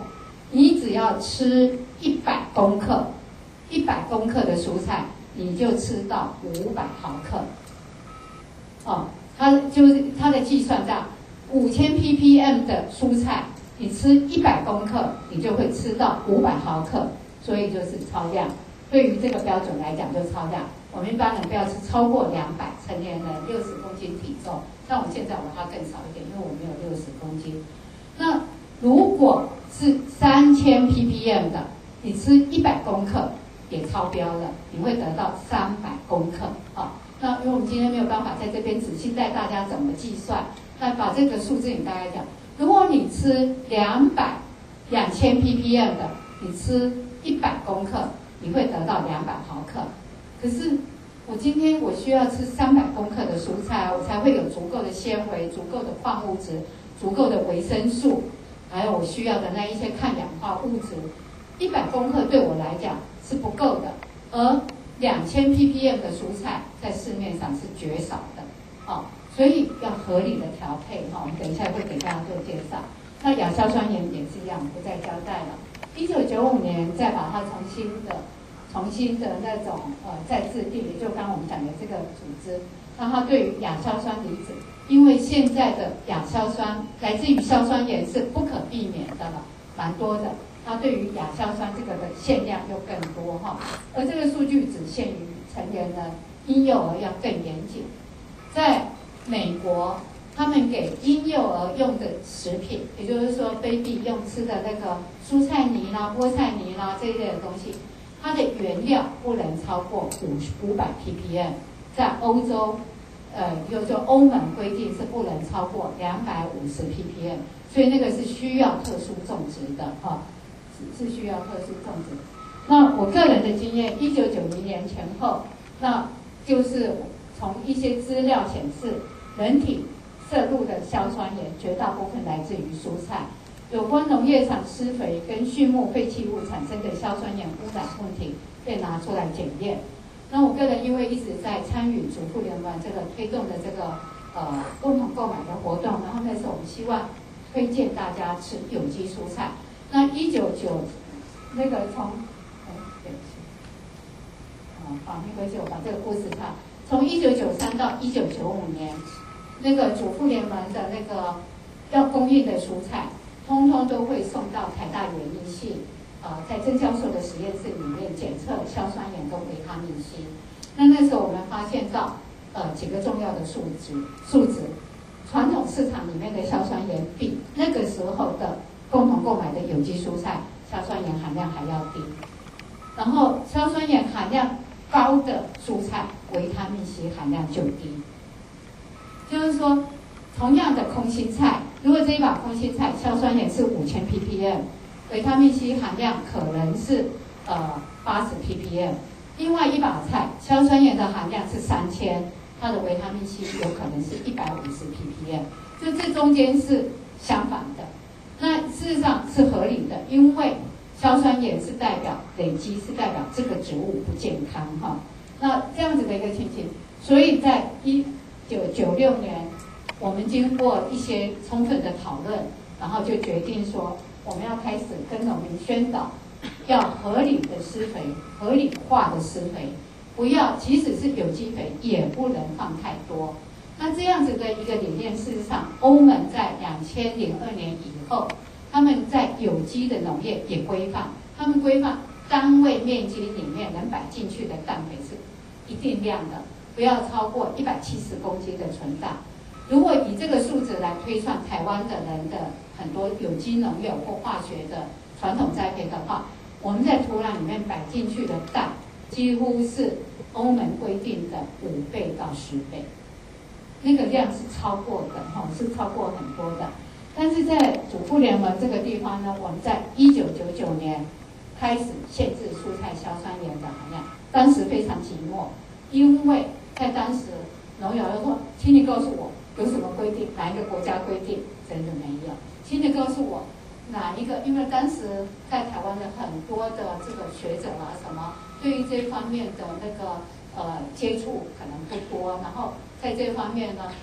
你只要吃一百公克，一百公克的蔬菜，你就吃到五百毫克。哦，它就是它的计算这样，五千 ppm 的蔬菜，你吃一百公克，你就会吃到五百毫克，所以就是超量。对于这个标准来讲，就超量。我们一般人不要吃超过两百，成年人六十公斤体重，像我现在我还更少一点，因为我没有六十公斤。那如果是三千 ppm 的，你吃一百公克也超标了，你会得到三百公克啊。那因为我们今天没有办法在这边仔细带大家怎么计算，那把这个数字给大家讲。如果你吃两百两千 ppm 的，你吃一百公克，你会得到两百毫克。可是我今天我需要吃三百公克的蔬菜，我才会有足够的纤维、足够的矿物质、足够的维生素，还有我需要的那一些抗氧化物质。一百公克对我来讲是不够的，而两千 ppm 的蔬菜在市面上是绝少的，哦，所以要合理的调配哈。我们等一下会给大家做介绍。那亚硝酸盐也是一样，不再交代了。一九九五年再把它重新的。重新的那种呃再制定，也就刚刚我们讲的这个组织，那它对于亚硝酸离子，因为现在的亚硝酸来自于硝酸盐是不可避免的了，蛮多的，它对于亚硝酸这个的限量又更多哈，而这个数据只限于成年人，婴幼儿要更严谨。在美国，他们给婴幼儿用的食品，也就是说 baby 用吃的那个蔬菜泥啦、菠菜泥啦这一类的东西。它的原料不能超过五五百 ppm， 在欧洲，呃，就就欧盟规定是不能超过两百五十 ppm， 所以那个是需要特殊种植的哈，是是需要特殊种植。那我个人的经验，一九九零年前后，那就是从一些资料显示，人体摄入的硝酸盐绝大部分来自于蔬菜。有关农业场施肥跟畜牧废弃物产生的硝酸盐污染问题被拿出来检验。那我个人因为一直在参与主妇联盟这个推动的这个呃共同购买的活动，然后那时候我们希望推荐大家吃有机蔬菜。那一九九那个从哎对不起，啊好没关系，我把这个故事看。从一九九三到一九九五年，那个主妇联盟的那个要供应的蔬菜。通通都会送到台大园艺系，呃，在曾教授的实验室里面检测硝酸盐跟维他命 C。那那时候我们发现到，呃，几个重要的数值，数值，传统市场里面的硝酸盐比那个时候的共同购买的有机蔬菜硝酸盐含量还要低。然后硝酸盐含量高的蔬菜，维他命 C 含量就低。就是说，同样的空心菜。如果这一把空心菜硝酸盐是五千 ppm， 维他命 C 含量可能是呃八十 ppm， 另外一把菜硝酸盐的含量是三千，它的维他命 C 有可能是一百五十 ppm， 就这中间是相反的。那事实上是合理的，因为硝酸盐是代表累积，是代表这个植物不健康哈。那这样子的一个情形，所以在一九九六年。我们经过一些充分的讨论，然后就决定说，我们要开始跟农民宣导，要合理的施肥，合理化的施肥，不要即使是有机肥也不能放太多。那这样子的一个理念，事实上，欧盟在两千零二年以后，他们在有机的农业也规范，他们规范单位面积里面能摆进去的氮肥是一定量的，不要超过一百七十公斤的纯氮。如果以这个数值来推算台湾的人的很多有机农业或化学的传统栽培的话，我们在土壤里面摆进去的氮几乎是欧盟规定的五倍到十倍，那个量是超过的哈，是超过很多的。但是在主妇联盟这个地方呢，我们在一九九九年开始限制蔬菜硝酸盐的含量，当时非常寂寞，因为在当时农友就说，请你告诉我。有什么规定？哪一个国家规定？真的没有。请你告诉我，哪一个？因为当时在台湾的很多的这个学者啊，什么对于这方面的那个呃接触可能不多，然后在这方面呢，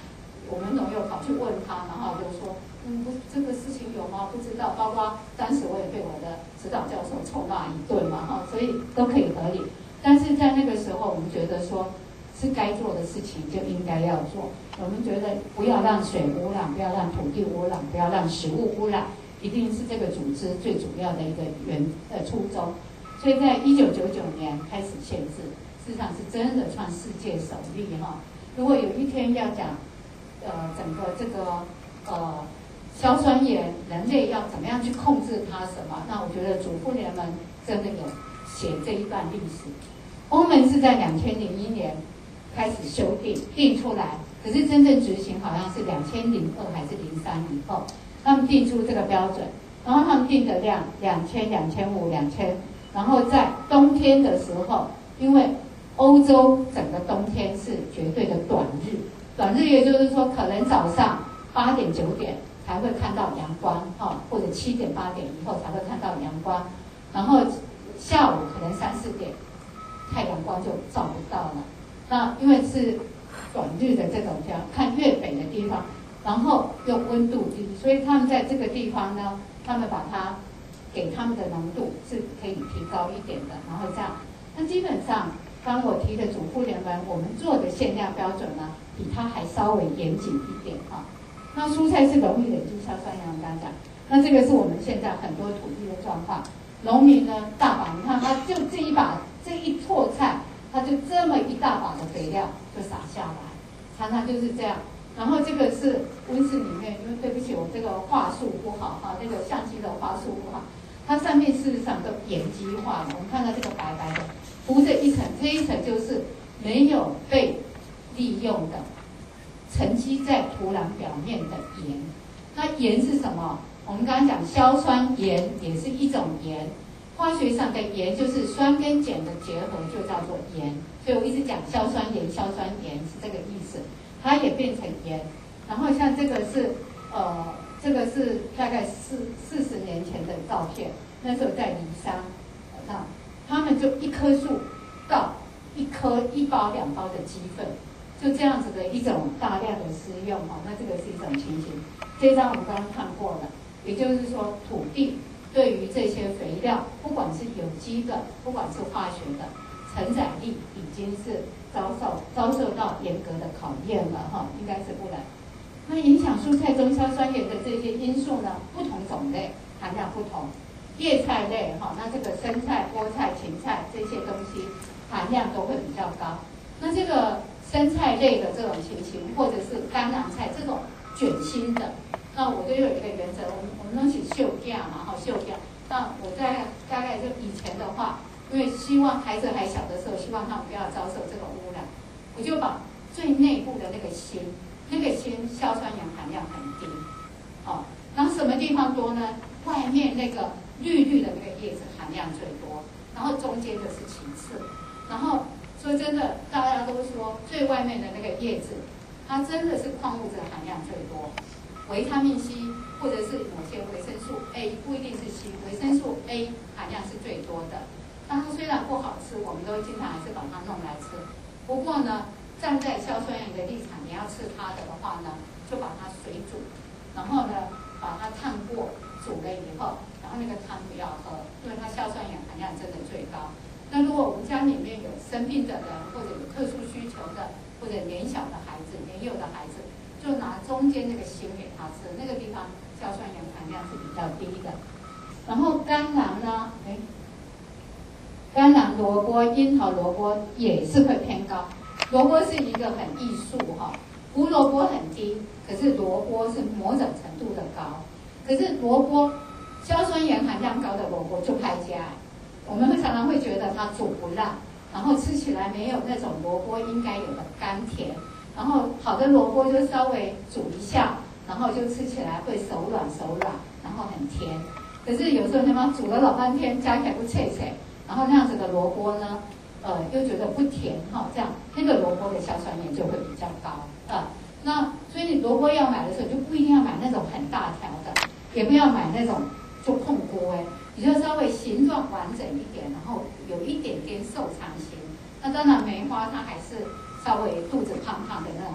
我们农友跑去问他，然后就说，嗯，不，这个事情有吗？不知道。包括当时我也被我的指导教授臭骂一顿嘛，哈，所以都可以合理。但是在那个时候，我们觉得说是该做的事情就应该要做。我们觉得不要让水污染，不要让土地污染，不要让食物污染，一定是这个组织最主要的一个原呃初衷。所以在一九九九年开始限制，事实上是真的创世界首例哈。如果有一天要讲，呃，整个这个呃硝酸盐，人类要怎么样去控制它什么？那我觉得主妇联盟真的有写这一段历史。欧盟是在两千零一年开始修订定出来，可是真正执行好像是两千零二还是零三以后，他们定出这个标准，然后他们定的量两千、两千五、两千，然后在冬天的时候，因为欧洲整个冬天是绝对的短日，短日也就是说，可能早上八点九点才会看到阳光，哈，或者七点八点以后才会看到阳光，然后下午可能三四点太阳光就照不到了。那因为是短日的这种这样，看越北的地方，然后又温度低，所以他们在这个地方呢，他们把它给他们的浓度是可以提高一点的，然后这样，那基本上。刚我提的主妇联盟，我们做的限量标准呢，比它还稍微严谨一点哈。那蔬菜是容易累积硝酸盐，我刚讲，那这个是我们现在很多土地的状况。农民呢，大把，你看他就这一把这一撮菜，他就这么一大把的肥料就撒下来，常常就是这样。然后这个是温室里面，因为对不起我这个话术不好哈，这个相机的话术不好，它上面事实上都盐基化了。我们看到这个白白的。铺着一层，这一层就是没有被利用的，沉积在土壤表面的盐。那盐是什么？我们刚刚讲硝酸盐也是一种盐，化学上的盐就是酸跟碱的结合，就叫做盐。所以我一直讲硝酸盐，硝酸盐是这个意思，它也变成盐。然后像这个是呃，这个是大概四四十年前的照片，那时候在梨山，那。他们就一棵树到一颗一包两包的鸡粪，就这样子的一种大量的施用哈，那这个是一种情形。这张我们刚刚看过了，也就是说土地对于这些肥料，不管是有机的，不管是化学的，承载力已经是遭受遭受到严格的考验了哈，应该是不然。那影响蔬菜中硝酸盐的这些因素呢，不同种类含量不同。叶菜类哈，那这个生菜、菠菜、芹菜这些东西含量都会比较高。那这个生菜类的这种情形，或者是甘蓝菜这种卷心的，那我都有一个原则，我们我们东西秀价嘛，哈，秀价。那我在大概就以前的话，因为希望孩子还小的时候，希望他们不要遭受这个污染，我就把最内部的那个心，那个心硝酸盐含量很低，哦，然后什么地方多呢？外面那个。绿绿的那个叶子含量最多，然后中间就是其次。然后说真的，大家都说最外面的那个叶子，它真的是矿物质含量最多，维他命 C 或者是某些维生素 A， 不一定是 C， 维生素 A 含量是最多的。但它虽然不好吃，我们都经常还是把它弄来吃。不过呢，站在硝酸盐的立场，你要吃它的的话呢，就把它水煮，然后呢把它烫过，煮了以后。然后那个汤不要喝，因为它硝酸盐含量真的最高。那如果我们家里面有生病的人，或者有特殊需求的，或者年小的孩子、年幼的孩子，就拿中间那个心给他吃，那个地方硝酸盐含量是比较低的。然后甘蓝呢，哎，甘蓝、萝卜、樱桃萝卜也是会偏高。萝卜是一个很艺术哈，胡萝卜很低，可是萝卜是某种程度的高。可是萝卜。硝酸盐含量高的萝卜就拍家，我们会常常会觉得它煮不烂，然后吃起来没有那种萝卜应该有的甘甜，然后好的萝卜就稍微煮一下，然后就吃起来会手软手软，然后很甜。可是有时候他们煮了老半天，加起来不脆脆，然后那样子的萝卜呢，呃，又觉得不甜哈，这样那个萝卜的硝酸盐就会比较高啊、呃。那所以你萝卜要买的时候，就不一定要买那种很大条的，也不要买那种。就控锅哎，你就稍微形状完整一点，然后有一点点瘦长型。那当然梅花它还是稍微肚子胖胖的那种东西，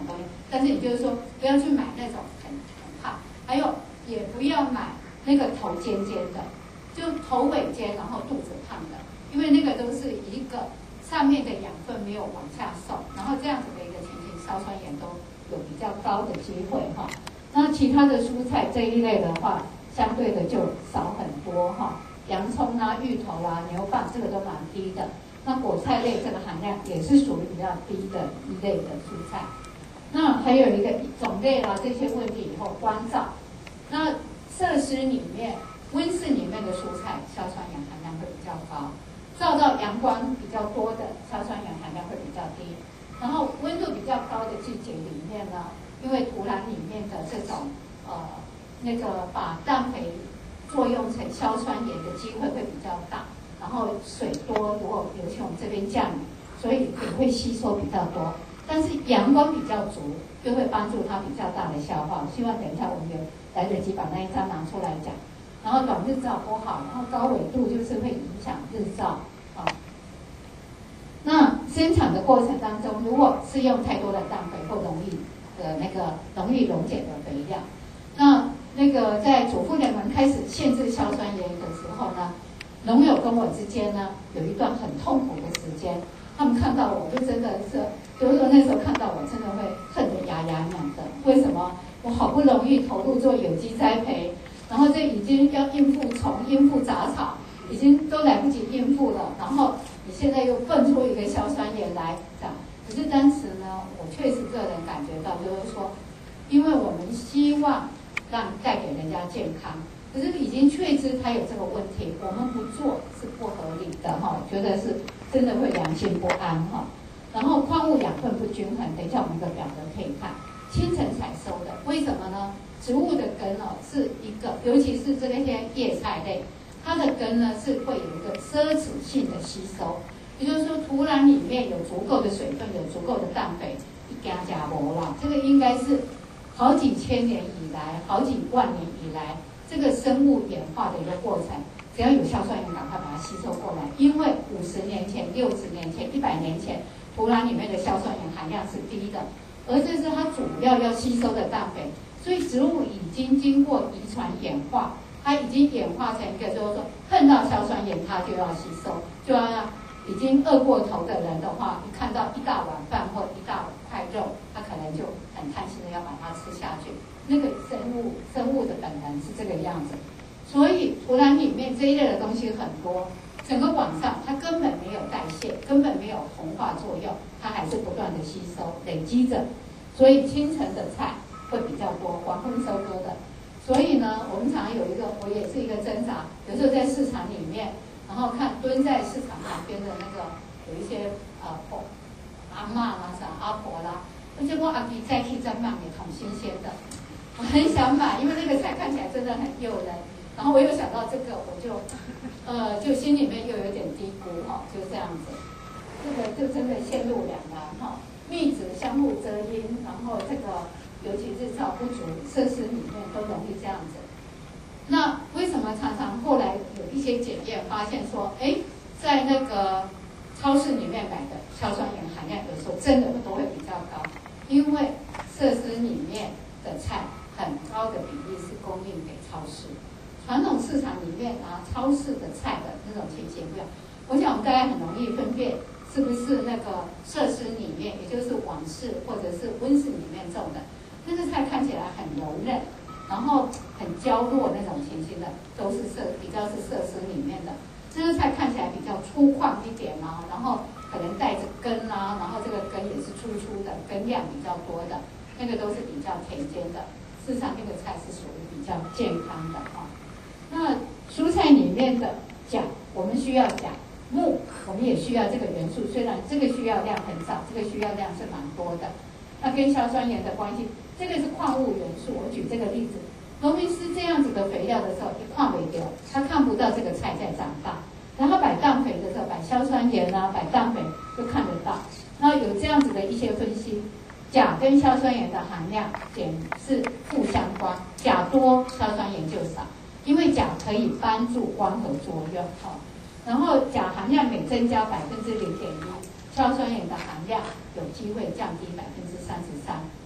但是你就是说不要去买那种很很胖，还有也不要买那个头尖尖的，就头尾尖然后肚子胖的，因为那个都是一个上面的养分没有往下送，然后这样子的一个情形，硝酸盐都有比较高的机会哈。那其他的蔬菜这一类的话，相对的就少很多哈，洋葱啦、芋头啦、牛蒡这个都蛮低的。那果菜类这个含量也是属于比较低的一类的蔬菜。那还有一个种类啦，这些问题以后光照，那设施里面、温室里面的蔬菜硝酸盐含量会比较高，照到阳光比较多的硝酸盐含量会比较低。然后温度比较高的季节里面呢，因为土壤里面的这种呃那个把氮肥作用成硝酸盐的机会会比较大。然后水多，如果尤其我们这边降雨，所以也会吸收比较多。但是阳光比较足，就会帮助它比较大的消化。希望等一下我们有来得及把那一张拿出来讲。然后短日照不好，然后高纬度就是会影响日照啊。那生产的过程当中，如果是用太多的氮肥或容易的那个容易溶解的肥料，那那个在主妇联盟开始限制硝酸盐的时候呢，农友跟我之间呢，有一段很痛苦的时间。他们看到我就真的是，就是说那时候看到我真的会恨得牙痒痒的。为什么？我好不容易投入做有机栽培，然后这已经要应付虫、应付杂草，已经都来不及应付了。然后你现在又蹦出一个硝酸盐来，这样。可是当时呢，我确实个人感觉到，就是说，因为我们希望让带给人家健康。可是已经确知它有这个问题，我们不做是不合理的哈，觉得是真的会良心不安哈。然后矿物养分不均衡，等一下我们的表格可以看，清晨采收的，为什么呢？植物的根哦是一个，尤其是这些叶菜类，它的根呢是会有一个奢侈性的吸收，也就是说土壤里面有足够的水分，有足够的氮肥，一加加无啦，这个应该是好几千年以来，好几万年以来。这个生物演化的一个过程，只要有硝酸盐，赶快把它吸收过来。因为五十年前、六十年前、一百年前，土壤里面的硝酸盐含量是低的，而这是它主要要吸收的氮肥。所以植物已经经过遗传演化，它已经演化成一个，就是说碰到硝酸盐它就要吸收，就要让已经饿过头的人的话，一看到一大碗饭或一大块肉，他可能就很贪心的要把它吃下去。那个生物生物的本能是这个样子，所以土壤里面这一类的东西很多，整个往上它根本没有代谢，根本没有同化作用，它还是不断的吸收累积着，所以清晨的菜会比较多，黄昏收割的。所以呢，我们常常有一个，我也是一个挣扎，有时候在市场里面，然后看蹲在市场旁边的那个有一些呃婆阿嬷啦、啥阿婆啦，而且我阿弟再去再卖也很新鲜的。我很想买，因为那个菜看起来真的很诱人。然后我又想到这个，我就，呃，就心里面又有点低估哈，就这样子。这个就真的陷入两难哈，密植相互遮阴，然后这个尤其日照不足，设施里面都容易这样子。那为什么常常后来有一些检验发现说，哎，在那个超市里面买的硝酸盐含量有时候真的都会比较高，因为设施里面的菜。很高的比例是供应给超市，传统市场里面拿超市的菜的那种情形不一样。我想我们大家很容易分辨是不是那个设施里面，也就是网室或者是温室里面种的，那个菜看起来很柔韧，然后很娇弱那种情形的，都是设比较是设施里面的。这个菜看起来比较粗犷一点啊，然后可能带着根啊，然后这个根也是粗粗的，根量比较多的，那个都是比较田间的。事实上，这个菜是属于比较健康的哈。那蔬菜里面的钾，我们需要钾；钼，我们也需要这个元素。虽然这个需要量很少，这个需要量是蛮多的。那跟硝酸盐的关系，这个是矿物元素。我举这个例子，农民施这样子的肥料的时候，一矿没丢，他看不到这个菜在长大。然后摆氮肥的时候，摆硝酸盐啊，摆氮肥就看得到。那有这样子的一些分析。钾跟硝酸盐的含量简是负相关，钾多硝酸盐就少，因为钾可以帮助光合作用哈。然后钾含量每增加百分之零点一，硝酸盐的含量有机会降低百分之三十三。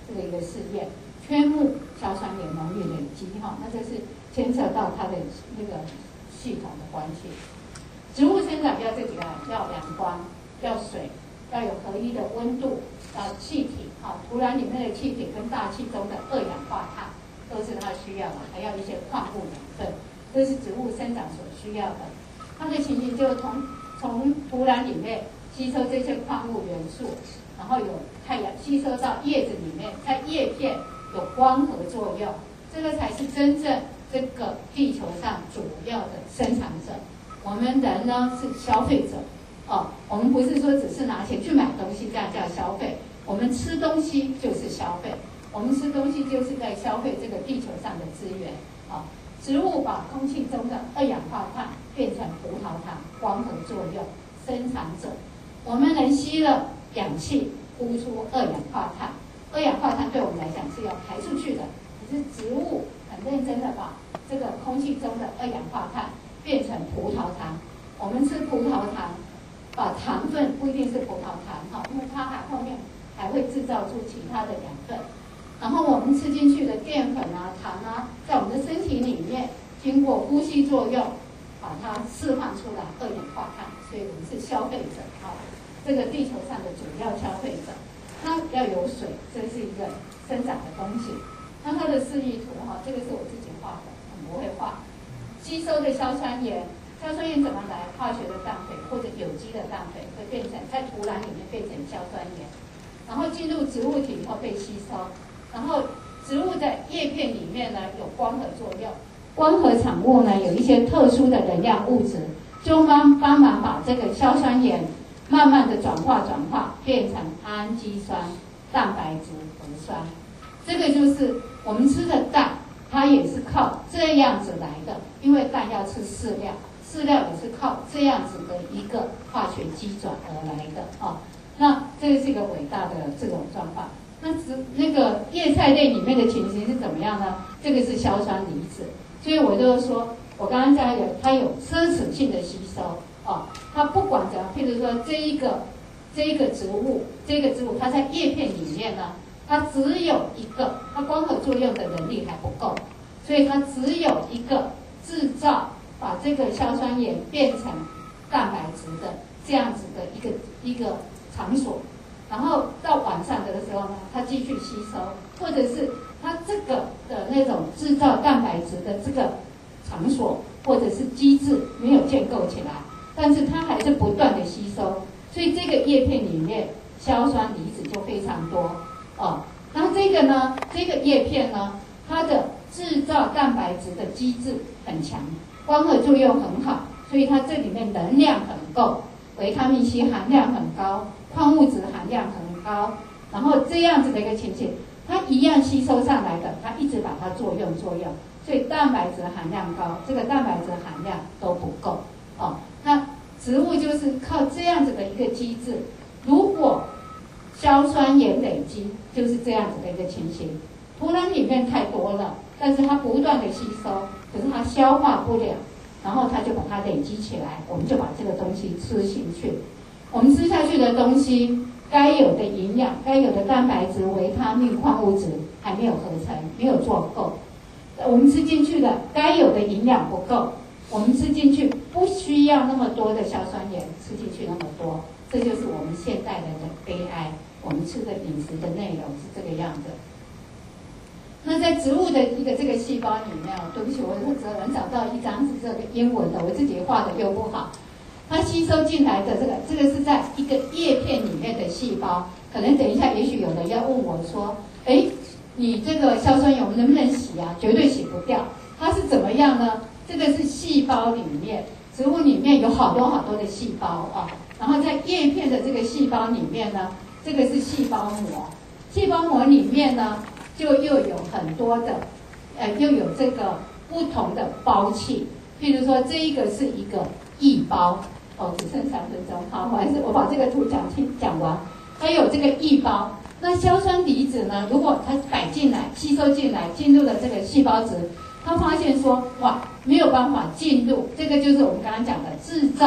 这个一个试验，圈木硝酸盐容易累积哈，那这是牵扯到它的那个系统的关系。植物生长要这几个，要阳光，要水，要有合一的温度，要气体哈，土壤里面的气体跟大气中的二氧化碳都是它需要的，还要一些矿物养分，这是植物生长所需要的。它的情形就是从从土壤里面吸收这些矿物元素，然后有太阳吸收到叶子里面，在叶片有光合作用，这个才是真正这个地球上主要的生产者。我们人呢是消费者，哦，我们不是说只是拿钱去买东西，这样叫消费。我们吃东西就是消费，我们吃东西就是在消费这个地球上的资源。啊、哦，植物把空气中的二氧化碳变成葡萄糖，光合作用，生产者。我们人吸了氧气，呼出二氧化碳，二氧化碳对我们来讲是要排出去的，可是植物很认真的把这个空气中的二氧化碳变成葡萄糖。我们吃葡萄糖，把糖分不一定是葡萄糖哈，因为它还后面还会制造出其他的养分。然后我们吃进去的淀粉啊、糖啊，在我们的身体里面经过呼吸作用，把它释放出来二氧化碳。所以我们是消费者啊，这个地球上的主要消费者。它要有水，这是一个生长的东西。那它的示意图哈，这个是我自己画的，很不会画。吸收的硝酸盐，硝酸盐怎么来？化学的氮肥或者有机的氮肥会变成在土壤里面变成硝酸盐，然后进入植物体以后被吸收，然后植物的叶片里面呢有光合作用，光合产物呢有一些特殊的能量物质，就帮帮忙把这个硝酸盐慢慢的转化转化变成氨基酸、蛋白质、核酸。这个就是我们吃的蛋，它也是靠这样子来的，因为蛋要吃饲料，饲料也是靠这样子的一个化学机转而来的哦。那这个是一个伟大的这种状况。那植那个叶菜类里面的情形是怎么样呢？这个是硝酸离子，所以我就说，我刚刚讲有它有奢侈性的吸收哦，它不管怎样，譬如说这一个这一个植物，这个植物它在叶片里面呢，它只有一个，它光合作用的能力还不够，所以它只有一个制造把这个硝酸盐变成蛋白质的这样子的一个一个场所。然后到晚上的时候呢，它继续吸收，或者是它这个的那种制造蛋白质的这个场所或者是机制没有建构起来，但是它还是不断的吸收，所以这个叶片里面硝酸离子就非常多哦。然后这个呢，这个叶片呢，它的制造蛋白质的机制很强，光合作用很好，所以它这里面能量很够，维他命 C 含量很高，矿物质含量很高，然后这样子的一个情形，它一样吸收上来的，它一直把它作用作用，所以蛋白质含量高，这个蛋白质含量都不够哦。那植物就是靠这样子的一个机制，如果硝酸盐累积，就是这样子的一个情形，土壤里面太多了，但是它不断的吸收，可是它消化不了，然后它就把它累积起来，我们就把这个东西吃进去。我们吃下去的东西，该有的营养、该有的蛋白质、维他命、矿物质还没有合成，没有做够。我们吃进去的该有的营养不够，我们吃进去不需要那么多的硝酸盐，吃进去那么多，这就是我们现代人的悲哀。我们吃的饮食的内容是这个样的。那在植物的一个这个细胞里面，对不起，我只能找到一张是这个英文的，我自己画的又不好。它吸收进来的这个，这个是在一个叶片里面的细胞。可能等一下，也许有人要问我说：“哎，你这个硝酸盐我们能不能洗啊？”绝对洗不掉。它是怎么样呢？这个是细胞里面，植物里面有好多好多的细胞啊。然后在叶片的这个细胞里面呢，这个是细胞膜。细胞膜里面呢，就又有很多的，呃，又有这个不同的胞器。譬如说，这一个是一个异胞。哦，只剩三分钟，好，我还是我把这个图讲清讲完。还有这个异胞，那硝酸离子呢？如果它摆进来、吸收进来，进入了这个细胞质，它发现说，哇，没有办法进入，这个就是我们刚刚讲的制造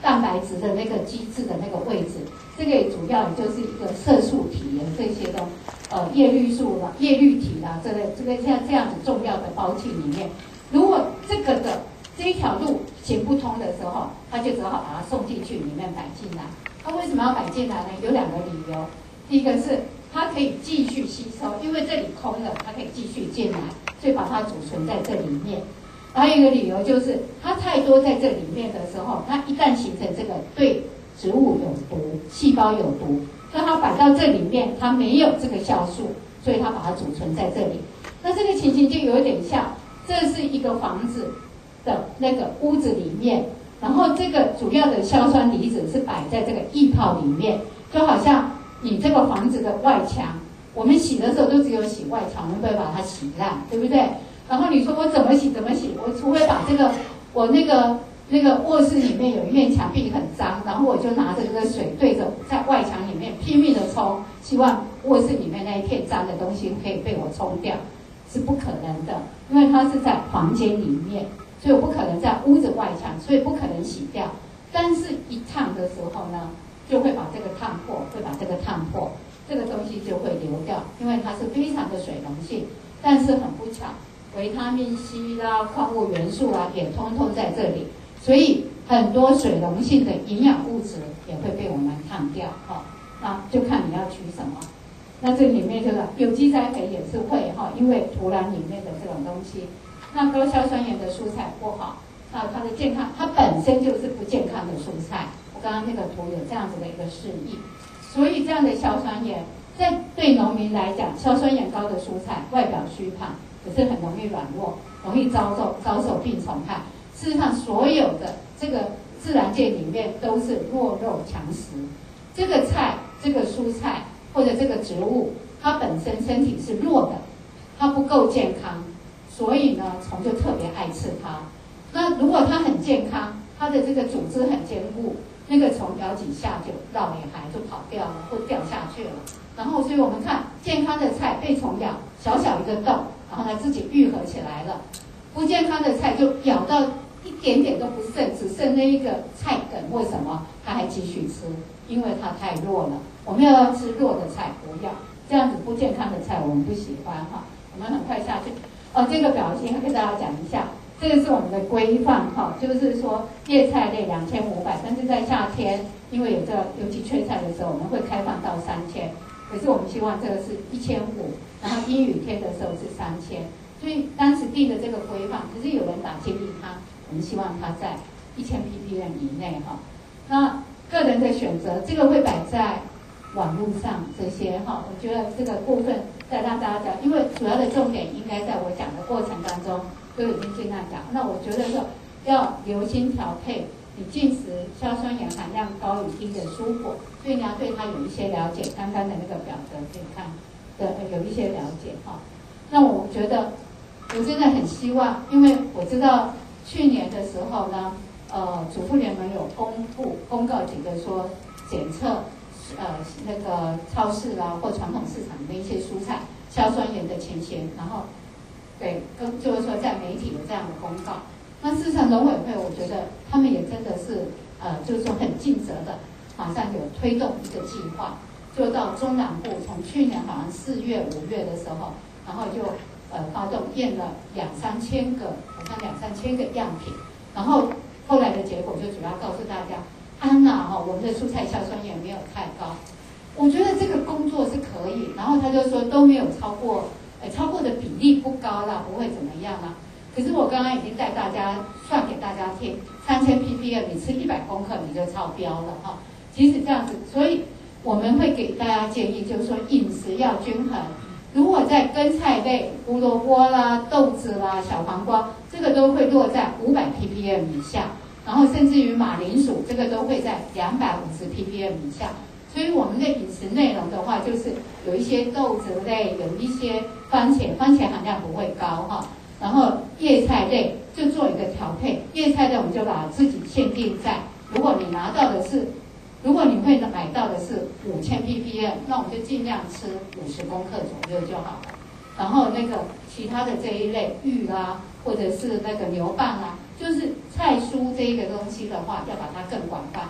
蛋白质的那个机制的那个位置。这个也主要也就是一个色素体的这些的呃叶绿素啦、叶绿体啦，这类这个像这样子重要的胞器里面，如果这个的这一条路行不通的时候，他就只好把它送进去里面摆进来。他为什么要摆进来呢？有两个理由。第一个是它可以继续吸收，因为这里空了，它可以继续进来，所以把它储存在这里面。还有一个理由就是，它太多在这里面的时候，它一旦形成这个对植物有毒、细胞有毒，所以它摆到这里面，它没有这个酵素，所以它把它储存在这里。那这个情形就有点像，这是一个房子的那个屋子里面，然后这个主要的硝酸离子是摆在这个液泡里面，就好像你这个房子的外墙，我们洗的时候都只有洗外墙，我们不会把它洗烂，对不对？然后你说我怎么洗怎么洗，我除非把这个我那个那个卧室里面有一面墙壁很脏，然后我就拿着这个水对着在外墙里面拼命的冲，希望卧室里面那一片脏的东西可以被我冲掉，是不可能的，因为它是在房间里面，所以我不可能在屋子外墙，所以不可能洗掉。但是一烫的时候呢，就会把这个烫破，会把这个烫破，这个东西就会流掉，因为它是非常的水溶性。但是很不巧，维他命 C 啦、矿物元素啦也通通在这里，所以很多水溶性的营养物质也会被我们烫掉。哈、哦，那就看你要取什么。那这里面就是有机栽培也是会哈，因为土壤里面的这种东西。那高硝酸盐的蔬菜不好，那它的健康，它本身就是不健康的蔬菜。我刚刚那个图有这样子的一个示意，所以这样的硝酸盐，在对农民来讲，硝酸盐高的蔬菜外表虚胖，可是很容易软弱，容易遭受遭受病虫害。事实上，所有的这个自然界里面都是弱肉强食。这个菜、这个蔬菜或者这个植物，它本身身体是弱的，它不够健康，所以呢，虫就特别爱吃它。那如果它很健康，它的这个组织很坚固，那个虫咬几下就绕也海就跑掉了，或掉下去了。然后，所以我们看健康的菜被虫咬，小小一个洞，然后它自己愈合起来了；不健康的菜就咬到一点点都不剩，只剩那一个菜梗，为什么它还继续吃？因为它太弱了。我们要吃弱的菜，不要这样子不健康的菜，我们不喜欢哈。我们很快下去。哦，这个表情跟大家讲一下，这个是我们的规范哈，就是说叶菜类两千五百，但是在夏天，因为有这个尤其缺菜的时候，我们会开放到三千。可是我们希望这个是一千五，然后阴雨天的时候是三千，所以当时定的这个规范，可是有人打建议他，我们希望他在一千 ppm 以内哈。那个人的选择，这个会摆在网络上这些哈，我觉得这个部分再让大家讲，因为主要的重点应该在我讲的过程当中都已经尽量讲。那我觉得说要留心调配你进食硝酸盐含量高与低的蔬果，所以你要对它有一些了解。刚刚的那个表格可以看的有一些了解哈。那我觉得我真的很希望，因为我知道去年的时候呢，呃，主妇联盟有公布公告几个说检测呃那个超市啦或传统市场的一些蔬菜硝酸盐的情形，然后对跟就是说在媒体有这样的公告。那市场农委会，我觉得他们也真的是，呃，就是说很尽责的，马上有推动一个计划，就到中南部，从去年好像四月、五月的时候，然后就呃发动验了两三千个，好像两三千个样品，然后后来的结果就主要告诉大家，安娜哈，我们的蔬菜硝酸盐没有太高，我觉得这个工作是可以，然后他就说都没有超过，呃，超过的比例不高啦，不会怎么样啦。可是我刚刚已经带大家算给大家听，三千 ppm 你吃一百公克你就超标了哈。即使这样子，所以我们会给大家建议，就是说饮食要均衡。如果在根菜类，胡萝卜啦、豆子啦、小黄瓜，这个都会落在五百 ppm 以下，然后甚至于马铃薯，这个都会在两百五十 ppm 以下。所以我们的饮食内容的话，就是有一些豆子类，有一些番茄，番茄含量不会高哈。然后叶菜类就做一个调配，叶菜类我们就把自己限定在，如果你拿到的是，如果你会买到的是五千 ppm， 那我们就尽量吃五十公克左右就好了。然后那个其他的这一类玉啦，或者是那个牛蒡啦，就是菜蔬这一个东西的话，要把它更广泛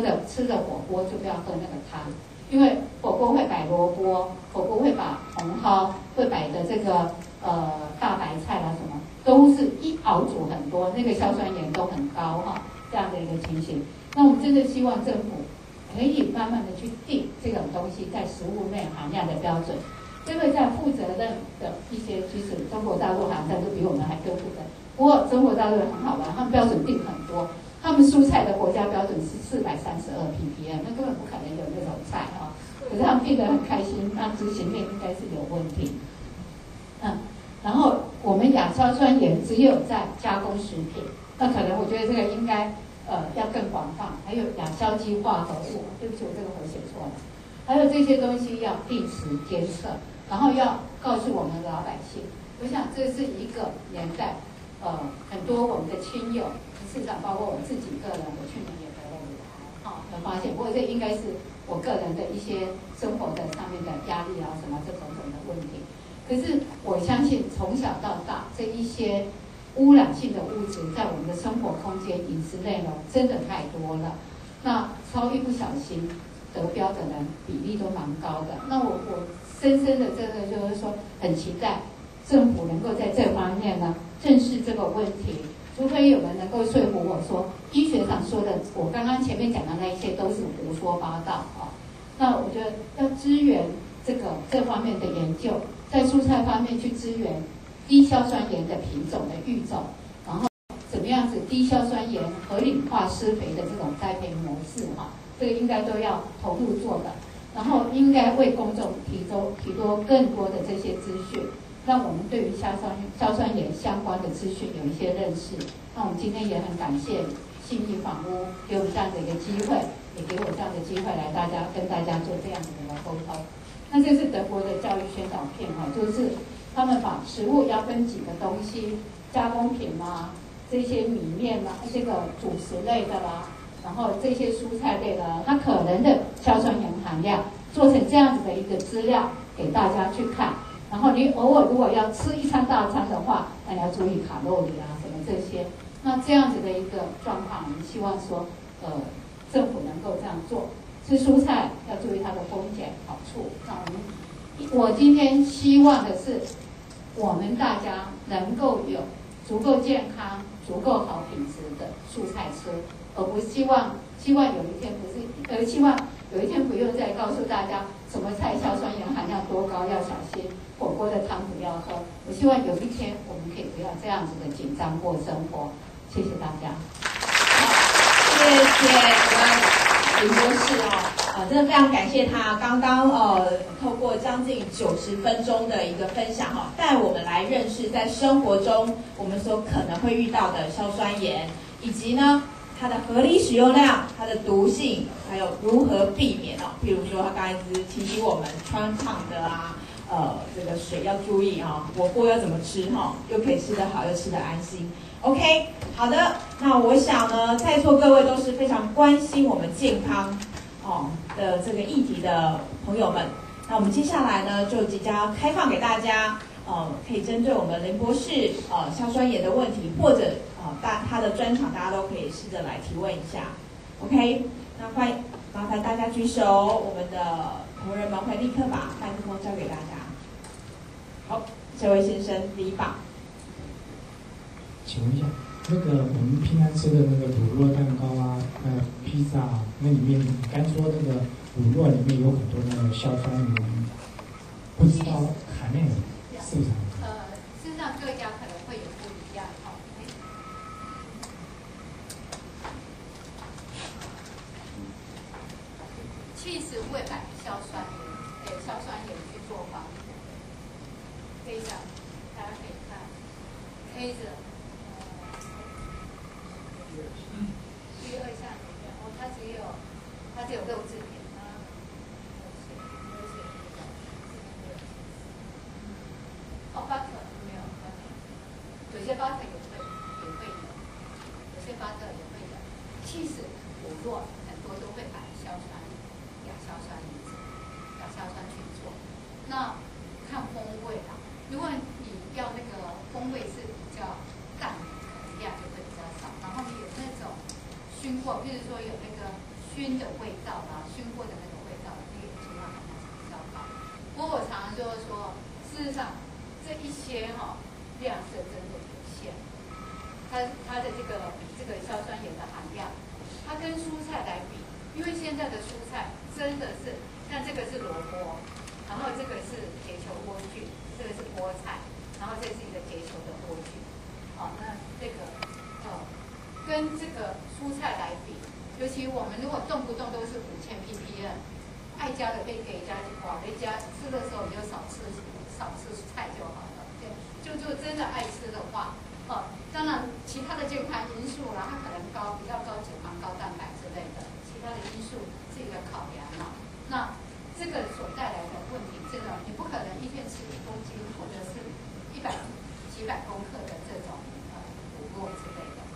的吃的火锅就不要喝那个汤，因为火锅会摆萝卜，火锅会把茼蒿，会摆的这个呃大白菜啦什么，都是一熬煮很多，那个硝酸盐都很高哈，这样的一个情形。那我们真的希望政府可以慢慢的去定这种东西在食物内含量的标准。这个在负责任的一些，其实中国大陆好像都比我们还更负责。不过中国大陆很好玩，他们标准定很多，他们蔬菜的国家标准是四百三十二 P P M， 那根本不可能有那种菜啊。可是他们定得很开心，那执行面应该是有问题。嗯，然后我们亚硝酸盐只有在加工食品，那可能我觉得这个应该呃要更广泛，还有亚硝基化合物，对不起，我这个合写错了，还有这些东西要定时监测。然后要告诉我们的老百姓，我想这是一个年代，呃，很多我们的亲友、市长，包括我自己个人，我去年也得了乳癌，哈，有发现。不过这应该是我个人的一些生活的上面的压力啊，什么这种种的问题。可是我相信从小到大这一些污染性的物质在我们的生活空间、饮食内容真的太多了，那稍一不小心得标的人比例都蛮高的。那我我。深深的这个就是说，很期待政府能够在这方面呢正视这个问题。除非有人能够说服我说，医学上说的，我刚刚前面讲的那一些都是胡说八道啊。那我觉得要支援这个这方面的研究，在蔬菜方面去支援低硝酸盐的品种的育种，然后怎么样子低硝酸盐合理化施肥的这种栽培模式哈，这个应该都要投入做的。然后应该为公众提供提供更多的这些资讯，让我们对于硝酸硝酸盐相关的资讯有一些认识。那我们今天也很感谢信义房屋给我们这样的一个机会，也给我这样的机会来大家跟大家做这样子的沟通。那这是德国的教育宣导片哈，就是他们把食物要分几个东西，加工品啦，这些米面啦，这个主食类的啦。然后这些蔬菜类的，它可能的硝酸盐含量做成这样子的一个资料给大家去看。然后你偶尔如果要吃一餐大餐的话，那你要注意卡路里啊什么这些。那这样子的一个状况，我们希望说，呃，政府能够这样做。吃蔬菜要注意它的风险好处。那我们，我今天希望的是，我们大家能够有足够健康、足够好品质的蔬菜吃。而不希望，希望有一天不是，呃，希望有一天不用再告诉大家什么菜硝酸盐含量多高要小心，火锅的汤不要喝。我希望有一天我们可以不要这样子的紧张过生活。谢谢大家。 好，谢谢我们林博士哦，呃，真的非常感谢他刚刚呃透过将近九十分钟的一个分享哈，带我们来认识在生活中我们所可能会遇到的硝酸盐，以及呢。它的合理使用量、它的毒性，还有如何避免哦。譬如说，他刚才只提醒我们穿烫的啊，呃，这个水要注意啊，火锅要怎么吃哈，又可以吃得好，又吃得安心。OK， 好的，那我想呢，在座各位都是非常关心我们健康哦的这个议题的朋友们。那我们接下来呢，就即将开放给大家，呃，可以针对我们林博士呃硝酸盐的问题，或者大他的专场，大家都可以试着来提问一下 ，OK？ 那欢迎麻烦大家举手，我们的同仁们会立刻把麦克风交给大家。好，这位先生第一把。 请问一下，那个我们平常吃的那个乳酪蛋糕啊，还有披萨啊，那里面你刚说那个乳酪里面有很多那个硝酸盐，不知道含量是不是？ 呃，事实上各家可能会有不一样哈。气实会摆硝酸盐，对硝酸盐去做防腐。这一张大家可以看 ，A 的，呃，第二项里面，哦，它只有它只有肉制品啊，哦 ，butter 没有 butter， 有些 butter 也会也会有，有些 butter 也会有，气实乳酪很多都会摆硝酸。亚硝酸盐、亚硝酸去做，那看风味啦。如果你要那个风味是比较淡，可能量就会比较少。然后你有那种熏过，譬如说有那个熏熏的味道啦，熏过的那个味道，那个情况还是比较高。不过我常常就是说，事实上这一些哈、哦、量是真的有限，它它的这个这个硝酸盐的含量，它跟蔬菜来比，因为现在的蔬菜真的是，像这个是萝卜，然后这个是结球莴苣，这个是菠菜，然后这是一个结球的莴苣，好、哦，那这个呃跟这个蔬菜来比。尤其我们如果动不动都是五千 P P M， 爱加的可以给加就好，没加吃的时候你就少吃少吃菜就好了。对，就就真的爱吃的话，哦，当然其他的健康因素啦，它可能高比较高脂肪、高蛋白之类的，其他的因素是一个考量啦。那这个所带来的问题，这个你不可能一天吃一公斤或者是一百几百公克的这种呃谷物之类的。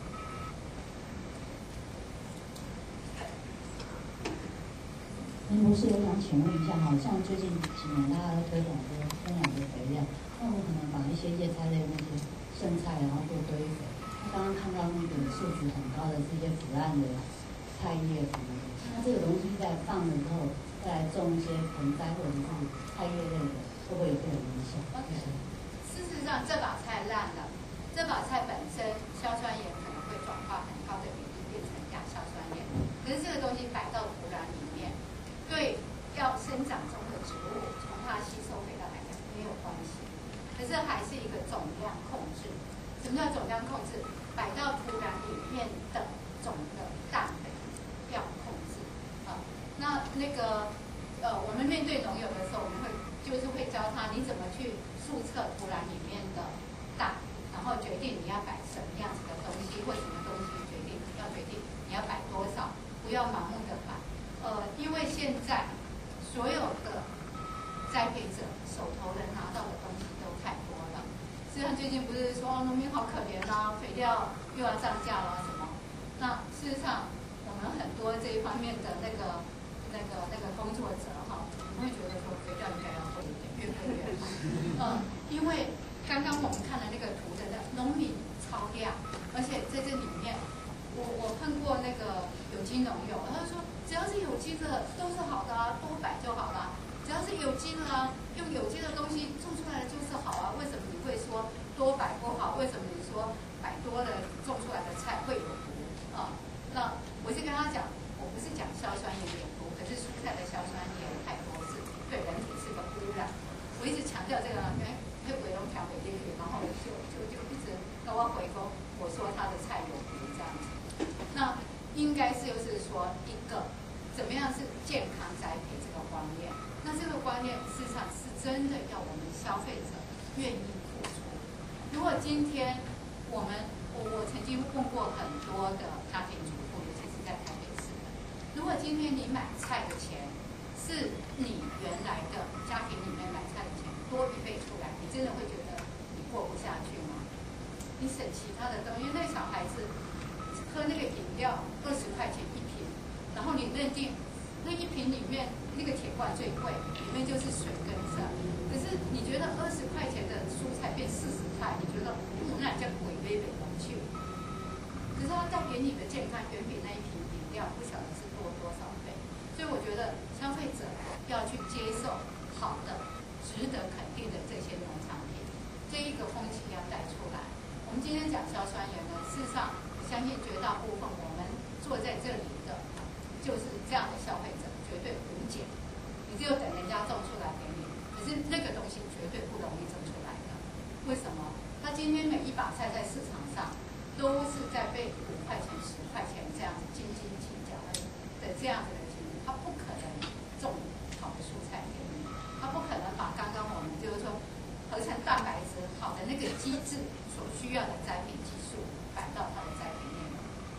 林博士，我想请问一下，好像最近几年大家都推广说分养的肥料，那我们可能把一些叶菜类那些剩菜，然后做堆肥。那刚刚看到那个数值很高的这些腐烂的菜叶什么的，那这个东西在放了之后，再来种一些盆栽或者是菜叶类的，会不会有这种影响？ OK， 事实上这把菜烂了，这把菜本身硝酸盐可能会转化很高的比例变成亚硝酸盐，可是这个东西摆到土壤里面。对要生长中的植物，从它吸收肥料来讲没有关系，可是还是一个总量控制。什么叫总量控制？摆到土壤里面的总的氮肥要控制啊。那那个呃，我们面对农友的时候，我们会就是会教他你怎么去数测土壤里面的氮，然后决定你要摆什么样子的东西或什么东西决定要决定你要摆多少，不要盲目的摆。呃，因为现在所有的栽培者手头能拿到的东西都太多了。实际上最近不是说哦，农民好可怜啊，肥料又要涨价了什么？那事实上，我们很多这一方面的那个、那个、那个工作者哈，我们会觉得说肥料应该要贵一点，越贵越好。嗯，因为刚刚我们看了那个图的那农民超量，而且在这里面，我我碰过那个有机农友，他说。只要是有机的都是好的啊，多摆就好了。只要是有机的啊，用有机的东西种出来的就是好啊。为什么你会说多摆不好？为什么你说摆多了种出来的菜会有毒啊？那我是跟他讲，我不是讲硝酸盐有毒，可是蔬菜的硝酸盐太多是对人体是个污染。我一直强调这个，因为会回龙调回进去，然后就就就一直跟我回沟，我说他的菜有毒这样子。那应该是就是说一个。怎么样是健康栽培这个观念？那这个观念事实上是真的要我们消费者愿意付出。如果今天我们我我曾经问过很多的家庭主妇，尤其是在台北市的，如果今天你买菜的钱是你原来的家庭里面买菜的钱多一倍出来，你真的会觉得你过不下去吗？你省其他的东西，因为那个小孩子喝那个饮料二十块钱一瓶。然后你认定那一瓶里面那个铁罐最贵，里面就是水跟色。可是你觉得二十块钱的蔬菜变四十块，你觉得嗯，那叫鬼杯北东去。可是它带给你的健康远比那一瓶饮料不晓得是多多少倍。所以我觉得消费者要去接受好的、值得肯定的这些农产品，这一个风气要带出来。我们今天讲硝酸盐呢，事实上我相信绝大部分我们坐在这里的。就是这样的消费者绝对无解，你只有等人家种出来给你，可是那个东西绝对不容易种出来的。为什么？他今天每一把菜在市场上都是在被五块钱、十块钱这样子斤斤计较的这样子的情况，他不可能种好的蔬菜给你，他不可能把刚刚我们就是说合成蛋白质好的那个机制所需要的栽培技术摆到他的栽培内容。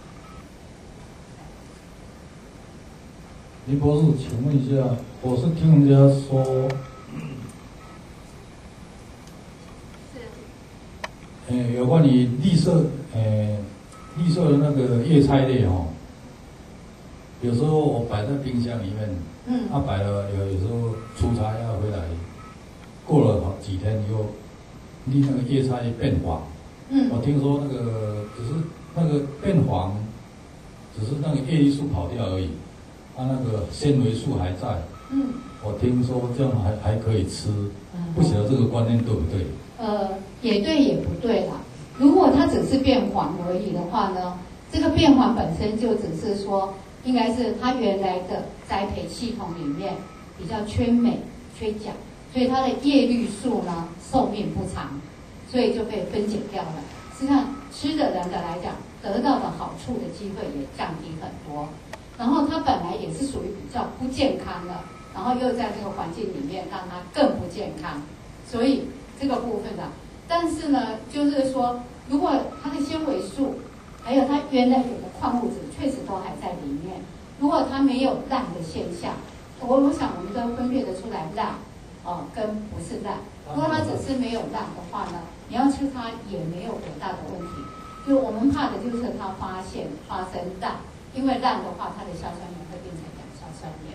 林博士，请问一下，我是听人家说， 是， 呃，有关于绿色，呃，绿色的那个叶菜类哦，有时候我摆在冰箱里面，嗯，它、啊、摆了有有时候出差要回来，过了好几天以后，你那个叶菜变黄，嗯，我听说那个只是那个变黄， 只是那个叶绿素跑掉而已，它、啊、那个纤维素还在。 嗯， 我听说这样还还可以吃，不晓得这个观念对不对？ 呃，也对也不对啦。如果它只是变黄而已的话呢，这个变黄本身就只是说，应该是它原来的栽培系统里面比较缺镁、缺钾，所以它的叶绿素呢寿命不长，所以就被分解掉了。实际上，吃的人的来讲，得到的好处的机会也降低很多。然后它本来也是属于比较不健康的，然后又在这个环境里面让它更不健康，所以这个部分的。但是呢，就是说，如果它的纤维素，还有它原来有的矿物质，确实都还在里面。如果它没有烂的现象，我我想我们都分辨得出来烂，哦，跟不是烂。如果它只是没有烂的话呢，你要吃它也没有多大的问题。就我们怕的就是它发现发生烂，因为烂的话，它的硝酸盐会变成亚硝酸盐。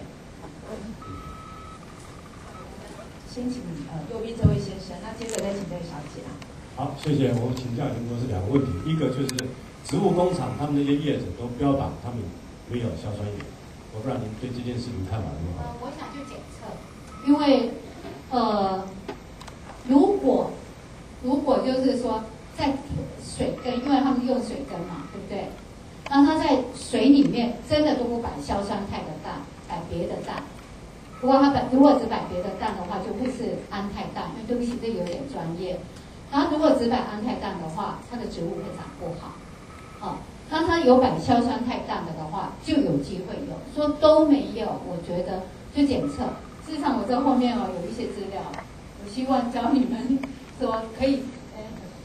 先请呃右边这位先生，那接着再请这位小姐啊。 好，谢谢。我请教您都是两个问题，一个就是植物工厂他们那些叶子都标榜他们没有硝酸盐，我不知道您对这件事情看法如何？ 呃，我想去检测，因为呃，如果如果就是说在水根，因为他们用水根嘛，对不对？那它在水里面真的都不摆硝酸钛的氮，摆别的氮。不过它摆如果只摆别的氮的话，就会是安泰氮，因为对不起，这有点专业。然后如果只摆安泰氮的话，它的植物会长不好。哦，那它有摆硝酸钛氮的的话，就有机会有。说都没有，我觉得就检测。事实上，我这后面哦有一些资料，我希望教你们说可以，哎，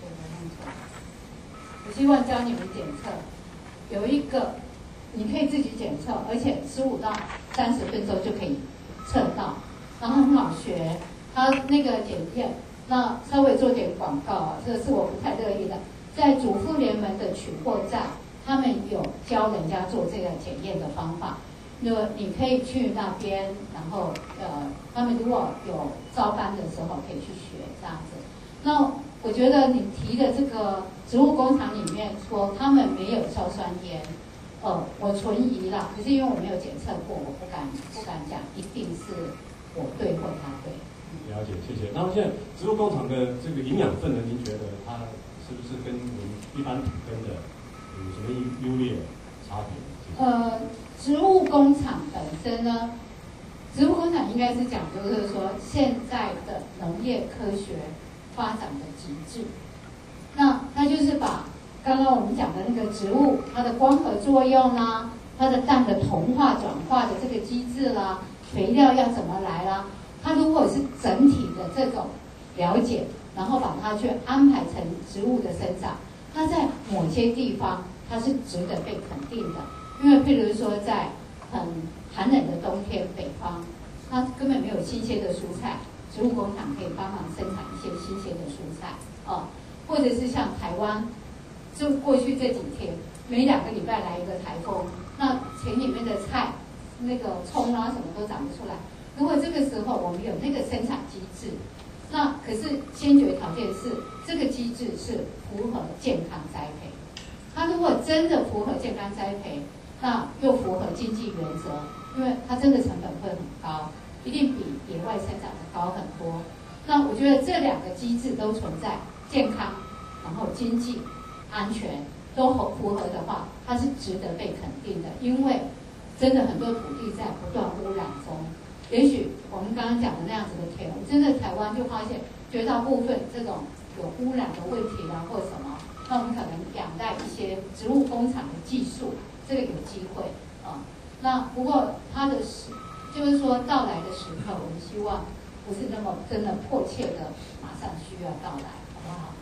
我希望教你们检测，有一个你可以自己检测，而且十五到三十分钟就可以测到，然后很好学。它那个检验，那稍微做点广告啊，这个是我不太乐意的。在主妇联盟的取货站，他们有教人家做这个检验的方法。那你可以去那边，然后呃，他们如果有招班的时候可以去学这样子。那我觉得你提的这个植物工厂里面说他们没有硝酸盐，呃，我存疑啦。可是因为我没有检测过，我不敢不敢讲，一定是我对或他对。 了解，谢谢。然后现在植物工厂的这个营养分呢，您觉得它是不是跟我们一般土根的有什么优劣差别？ 呃，植物工厂本身呢，植物工厂应该是讲，就是说现在的农业科学发展的极致。那那就是把刚刚我们讲的那个植物它的光合作用啦，它的氮的同化转化的这个机制啦，肥料要怎么来啦，它如果是整体的这种了解，然后把它去安排成植物的生长，那在某些地方它是值得被肯定的。因为譬如说在很寒冷的冬天，北方它根本没有新鲜的蔬菜，植物工厂可以帮忙生产一些新鲜的蔬菜哦，或者是像台湾，就过去这几天每两个礼拜来一个台风，那田里面的菜那个葱啊什么都长不出来。如果这个时候我们有那个生产机制，那可是先决条件是这个机制是符合健康栽培。它如果真的符合健康栽培，那又符合经济原则，因为它真的成本会很高，一定比野外生长的高很多。那我觉得这两个机制都存在，健康，然后经济、安全都符合的话，它是值得被肯定的。因为真的很多土地在不断污染中，也许我们刚刚讲的那样子的田，真的台湾就发现绝大部分这种有污染的问题啊，或什么，那我们可能仰赖一些植物工厂的技术。这个有机会啊，那不过它的时，就是说到来的时刻，我们希望不是那么真的迫切的马上需要到来，好不好？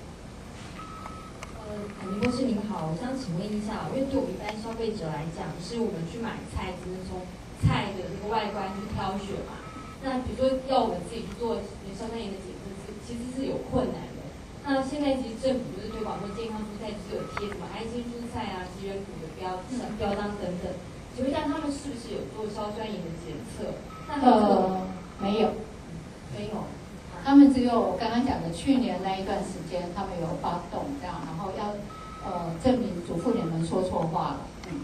呃，李博士您好，我想请问一下，因为对我们一般消费者来讲，是我们去买菜只能从菜的这个外观去挑选嘛，那比如说要我们自己去做硝酸盐的检测，其实是有困难的。那现在其实政府就是推广说健康蔬菜就是有贴什么爱心蔬菜啊、吉人谷的标标章等等，请问一下他们是不是有做硝酸盐的检测？那呃，没有， 没有， 他们只有我刚刚讲的去年那一段时间，他们有发动这样，然后要呃证明主妇联盟说错话了，嗯。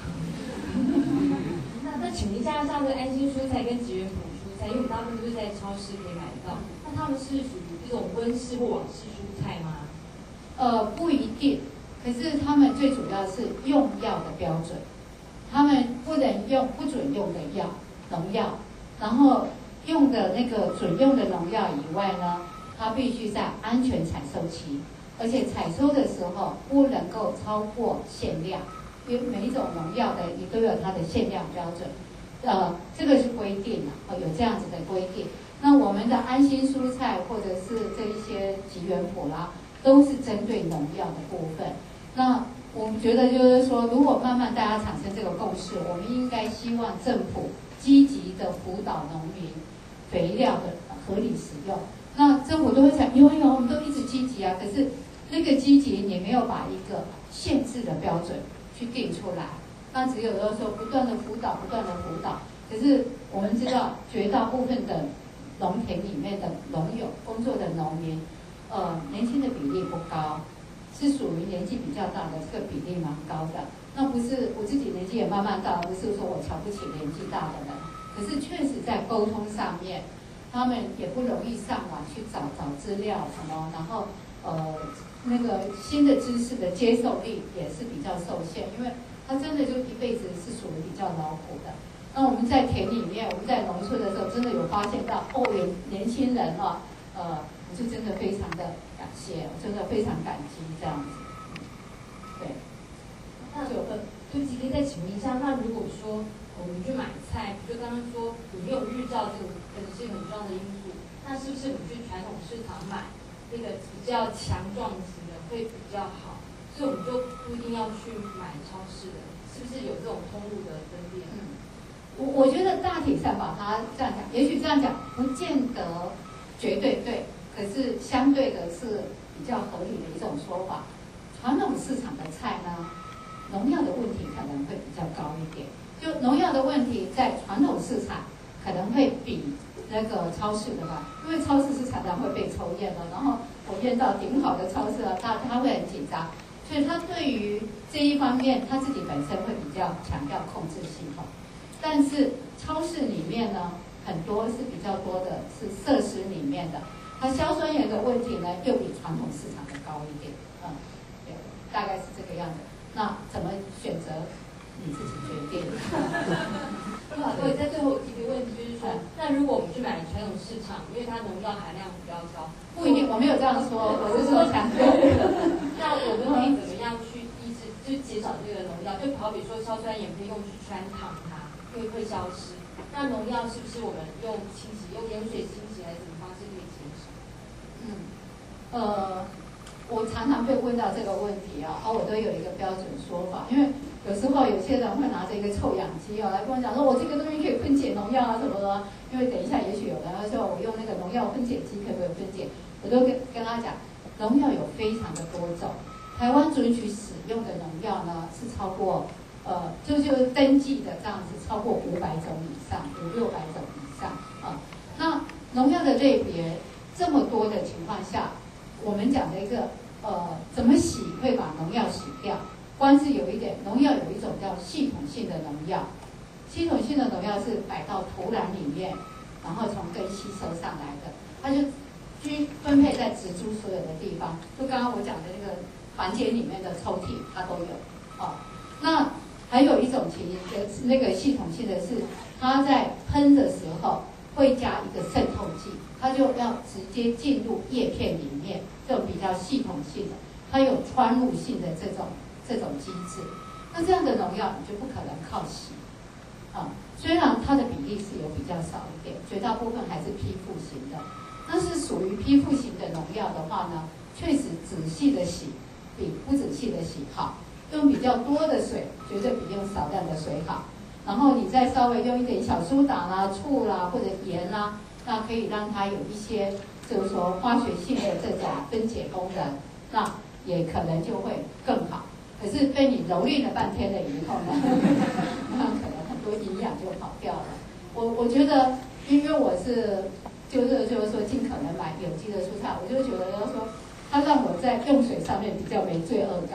那那请问一下，像这个安心蔬菜跟吉源补蔬菜，因为我们大部分都是在超市可以买得到，那它们是属于这种温室或网式蔬菜吗？ 呃，不一定。可是他们最主要是用药的标准，他们不能用不准用的药农药，然后用的那个准用的农药以外呢，它必须在安全采收期，而且采收的时候不能够超过限量，因为每一种农药的也都有它的限量标准，呃，这个是规定的，哦，有这样子的规定。那我们的安心蔬菜或者是这一些吉源普啦，都是针对农药的部分。那我们觉得就是说，如果慢慢大家产生这个共识，我们应该希望政府积极的辅导农民肥料的合理使用。那政府都会讲，有有，我们都一直积极啊，可是那个积极你没有把一个限制的标准去定出来，那只有的说不断的辅导，不断的辅导。可是我们知道，绝大部分的农田里面的农友工作的农民，呃，年轻的比例不高。是属于年纪比较大的，这个比例蛮高的。那不是我自己年纪也慢慢大，不是说我瞧不起年纪大的人，可是确实在沟通上面，他们也不容易上网去找找资料什么，然后呃那个新的知识的接受力也是比较受限，因为他真的就一辈子是属于比较劳苦的。那我们在田里面，我们在农村的时候，真的有发现到哦，年年轻人啊，呃，我就真的非常的感谢，我真的非常感激这样子。对， 那就呃，对不起，可以再请问一下，那如果说我们去买菜，就刚刚说有没有日照这个可能是一个很重要的因素，那是不是我们去传统市场买那个比较强壮型的会比较好？所以我们就不一定要去买超市的，是不是有这种通路的分辨？ 嗯，我我觉得大体上把它这样讲，也许这样讲不见得绝对对，可是相对的是比较合理的一种说法。传统市场的菜呢，农药的问题可能会比较高一点。就农药的问题，在传统市场可能会比那个超市的吧，因为超市是常常会被抽验的，然后我验到顶好的超市啊，他他会很紧张，所以他对于这一方面他自己本身会比较强调控制系统。但是超市里面呢，很多是比较多的是设施里面的，它硝酸盐的问题呢，又比传统市场的高一点，嗯，对，大概是这个样子。那怎么选择？你自己决定。 好，对，在最后提个问题，就是说，那如果我们去买传统市场，因为它农药含量比较高， 不一定，我没有这样说，我是说强调。 那我们可以怎么样去抑制，就减少这个农药？就好比说硝酸盐可以用去穿烫它，会会消失。那农药是不是我们用清洗，用盐水清洗还是什么方式可以减少？ 嗯，呃。我常常被问到这个问题啊，我都有一个标准说法，因为有时候有些人会拿着一个臭氧机啊来跟我讲说，我这个东西可以分解农药啊什么的，因为等一下也许有人会说我用那个农药分解机可不可以分解，我都跟跟他讲，农药有非常的多种，台湾准许使用的农药呢是超过呃就就登记的这样子超过五百种以上，五六百种以上啊。那农药的类别这么多的情况下，我们讲的一个呃怎么洗会把农药洗掉？光是有一点，农药有一种叫系统性的农药，系统性的农药是摆到土壤里面，然后从根吸收上来的，它就均分配在植株所有的地方。就刚刚我讲的那个房间里面的抽屉，它都有。哦，那还有一种情形，那个系统性的是，它在喷的时候会加一个渗透剂。它就要直接进入叶片里面，这种比较系统性的，它有穿入性的这种这种机制。那这样的农药你就不可能靠洗，啊，虽然它的比例是有比较少一点，绝大部分还是批复型的。但是属于批复型的农药的话呢，确实仔细的洗比不仔细的洗好，用比较多的水绝对比用少量的水好。然后你再稍微用一点小苏打啦、醋啦或者盐啦。那可以让它有一些，就是说化学性的这种分解功能，那也可能就会更好。可是被你蹂躏了半天了以后呢，那可能很多营养就跑掉了。我我觉得，因为我是就是就是说尽可能买有机的蔬菜，我就觉得就是说，它让我在用水上面比较没罪恶感。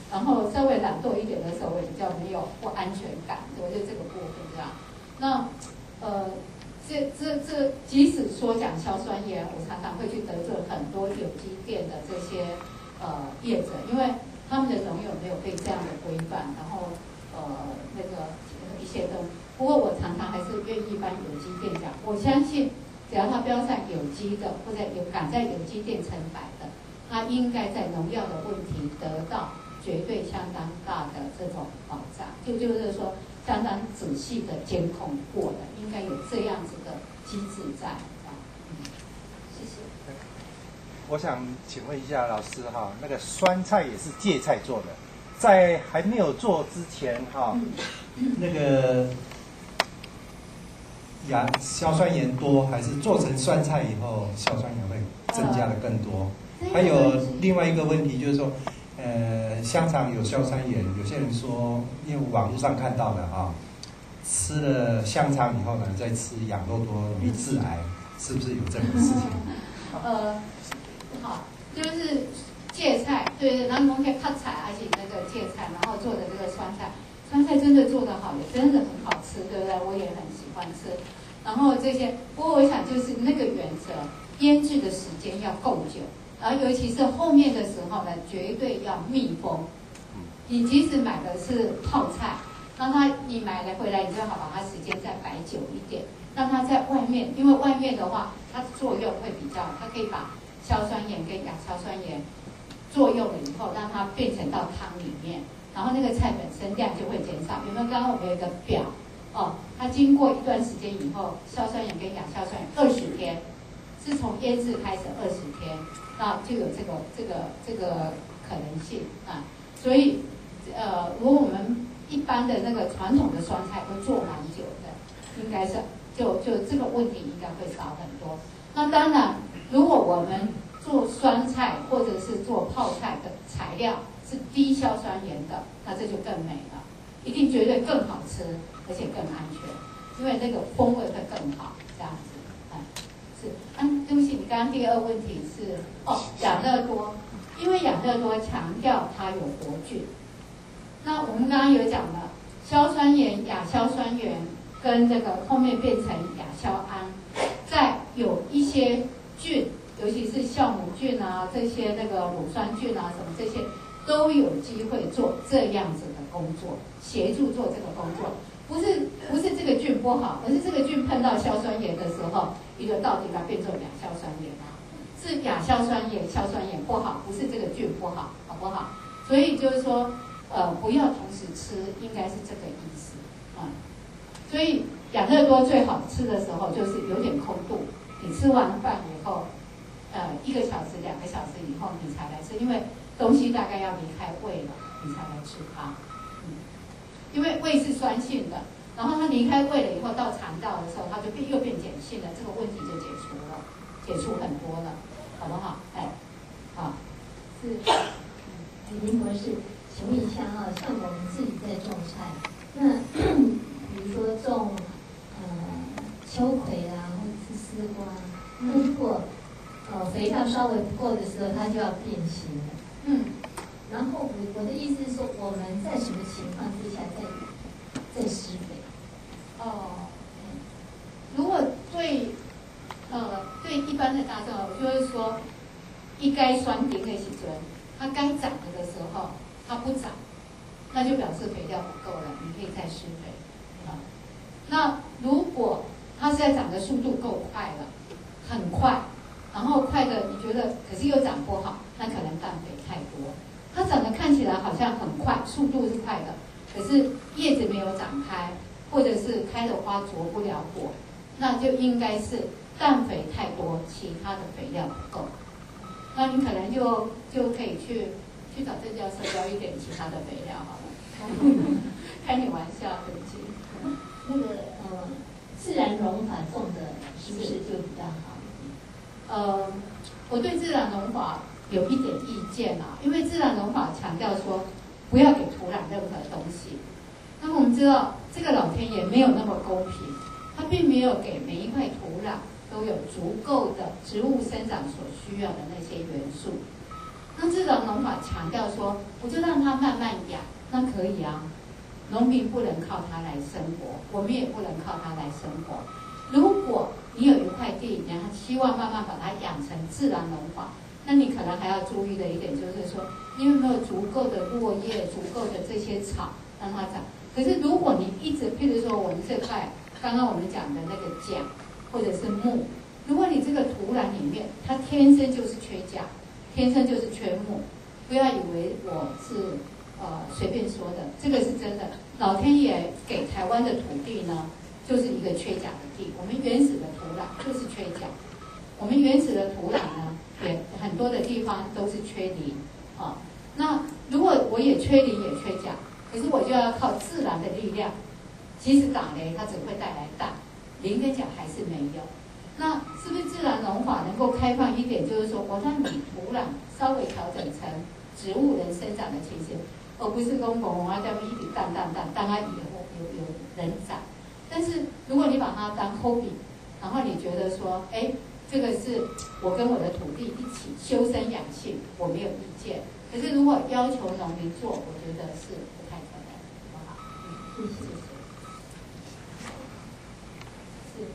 然后稍微懒惰一点的时候，我比较没有不安全感，我就这个部分这样。那呃，这这这，即使说讲硝酸盐，我常常会去得罪很多有机店的这些呃业者，因为他们的农友没有被这样的规范，然后呃那个一些东西。不过我常常还是愿意帮有机店讲，我相信只要他标上有机的，或者有敢在有机店成白的，他应该在农药的问题得到绝对相当大的这种保障，就就是说相当仔细的监控过的，应该有这样子的机制在。嗯，谢谢。 我想请问一下老师哈，那个酸菜也是芥菜做的，在还没有做之前哈，那个亚硝酸盐多，还是做成酸菜以后硝酸盐会增加的更多？还有另外一个问题就是说，呃，香肠有硝酸盐，有些人说，因为网络上看到的哈，吃了香肠以后呢，再吃养乐多容易致癌，是不是有这种事情？ 呃，好，就是芥菜，对，然后我们可以看菜，而且那个芥菜，然后做的这个酸菜，酸菜真的做得好，也真的很好吃，对不对？我也很喜欢吃。然后这些，不过我想就是那个原则，腌制的时间要够久。然后尤其是后面的时候呢，绝对要密封。你即使买的是泡菜，让它你买了回来，你最好把它时间再摆久一点，让它在外面，因为外面的话，它的作用会比较，它可以把硝酸盐跟亚硝酸盐作用了以后，让它变成到汤里面，然后那个菜本身量就会减少。有没有？刚刚我们有一个表哦，它经过一段时间以后，硝酸盐跟亚硝酸盐二十天，是从腌制开始二十天。那就有这个这个这个可能性啊，所以呃，如果我们一般的那个传统的酸菜都做蛮久的，应该是就就这个问题应该会少很多。那当然，如果我们做酸菜或者是做泡菜的材料是低硝酸盐的，那这就更美了，一定绝对更好吃，而且更安全，因为那个风味会更好，这样子。是，嗯，对不起，你刚刚第二个问题是哦，养乐多，因为养乐多强调它有活菌。那我们刚刚有讲了，硝酸盐、亚硝酸盐跟这个后面变成亚硝胺，在有一些菌，尤其是酵母菌啊，这些那个乳酸菌啊，什么这些都有机会做这样子的工作，协助做这个工作。不是不是这个菌不好，而是这个菌碰到硝酸盐的时候，一个到底把它变成亚硝酸盐啊，是亚硝酸盐、硝酸盐不好，不是这个菌不好，好不好？所以就是说，呃，不要同时吃，应该是这个意思啊。所以养乐多最好吃的时候就是有点空肚，你吃完饭以后，呃，一个小时、两个小时以后你才来吃，因为东西大概要离开胃了，你才来吃它。因为胃是酸性的，然后它离开胃了以后，到肠道的时候，它就变又变碱性了，这个问题就解除了，解除很多了，好不好？哎，好，是， 林博士，请问一下哈，像我们自己在种菜，那比如说种呃秋葵啊，或者是丝瓜，那如果呃肥料稍微不够的时候，它就要变形了。嗯。然后我我的意思是说，我们在什么情况之下再再施肥？ 哦，嗯，如果对呃对一般的大众，我就是说，一该酸顶的时阵，它该长了的时候，它不长，那就表示肥料不够了，你可以再施肥啊。那如果它现在长的速度够快了，很快，然后快的你觉得可是又长不好，那可能氮肥太多。它长得看起来好像很快，速度是快的，可是叶子没有长开，或者是开的花着不了果，那就应该是氮肥太多，其他的肥料不够。那你可能就就可以去去找郑教授要一点其他的肥料好了。开你玩笑，对不起。 那个呃，自然农法种的是不是就比较好？ 呃，我对自然农法有一点意见啊，因为自然农法强调说不要给土壤任何东西。那我们知道这个老天爷没有那么公平，他并没有给每一块土壤都有足够的植物生长所需要的那些元素。 那自然农法强调说，我就让它慢慢养，那可以啊。农民不能靠它来生活，我们也不能靠它来生活。如果你有一块地，然后希望慢慢把它养成自然农法，那你可能还要注意的一点就是说，你有没有足够的落叶、足够的这些草让它长。可是如果你一直，譬如说我们这块刚刚我们讲的那个钾或者是钼，如果你这个土壤里面它天生就是缺钾，天生就是缺钼，不要以为我是呃随便说的，这个是真的。老天爷给台湾的土地呢，就是一个缺钾的地。我们原始的土壤就是缺钾，我们原始的土壤呢，也很多的地方都是缺磷啊。那如果我也缺磷也缺钾，可是我就要靠自然的力量，即使打雷它只会带来氮，磷跟钾还是没有。那是不是自然农法能够开放一点，就是说我让你土壤稍微调整成植物能生长的情形，而不是公公啊这样一直淡淡淡，当它以后有有人长。但是如果你把它当 hobby， 然后你觉得说，哎，这个是我跟我的土地一起修身养性，我没有意见。可是如果要求农民做，我觉得是不太可能，好不好？嗯，谢谢。是。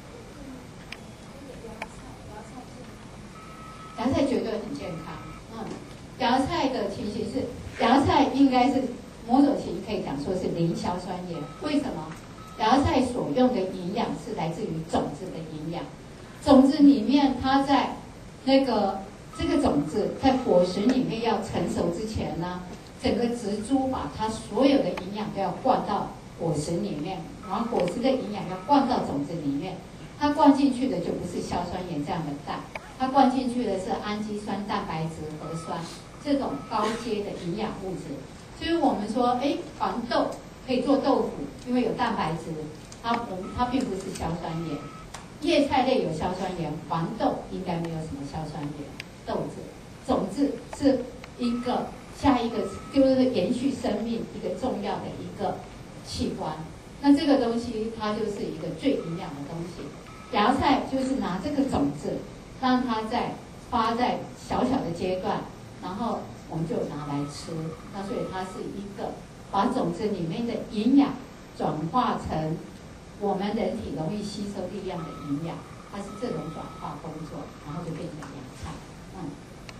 芽菜绝对很健康，嗯，芽菜的情形是，芽菜应该是某种情形可以讲说是零硝酸盐。为什么？芽菜所用的营养是来自于种子的营养，种子里面它在那个这个种子在果实里面要成熟之前呢，整个植株把它所有的营养都要灌到果实里面，然后果实的营养要灌到种子里面，它灌进去的就不是硝酸盐这样的氮，它灌进去的是氨基酸、蛋白质、核酸这种高阶的营养物质。所以我们说，哎，黄豆可以做豆腐，因为有蛋白质，它我它并不是硝酸盐。叶菜类有硝酸盐，黄豆应该没有什么硝酸盐。豆子、种子是一个下一个就是延续生命一个重要的一个器官。那这个东西它就是一个最营养的东西。芽菜就是拿这个种子，让它在发在小小的阶段，然后我们就拿来吃。那所以它是一个把种子里面的营养转化成我们人体容易吸收力量的营养，它是这种转化工作，然后就变成芽菜。嗯。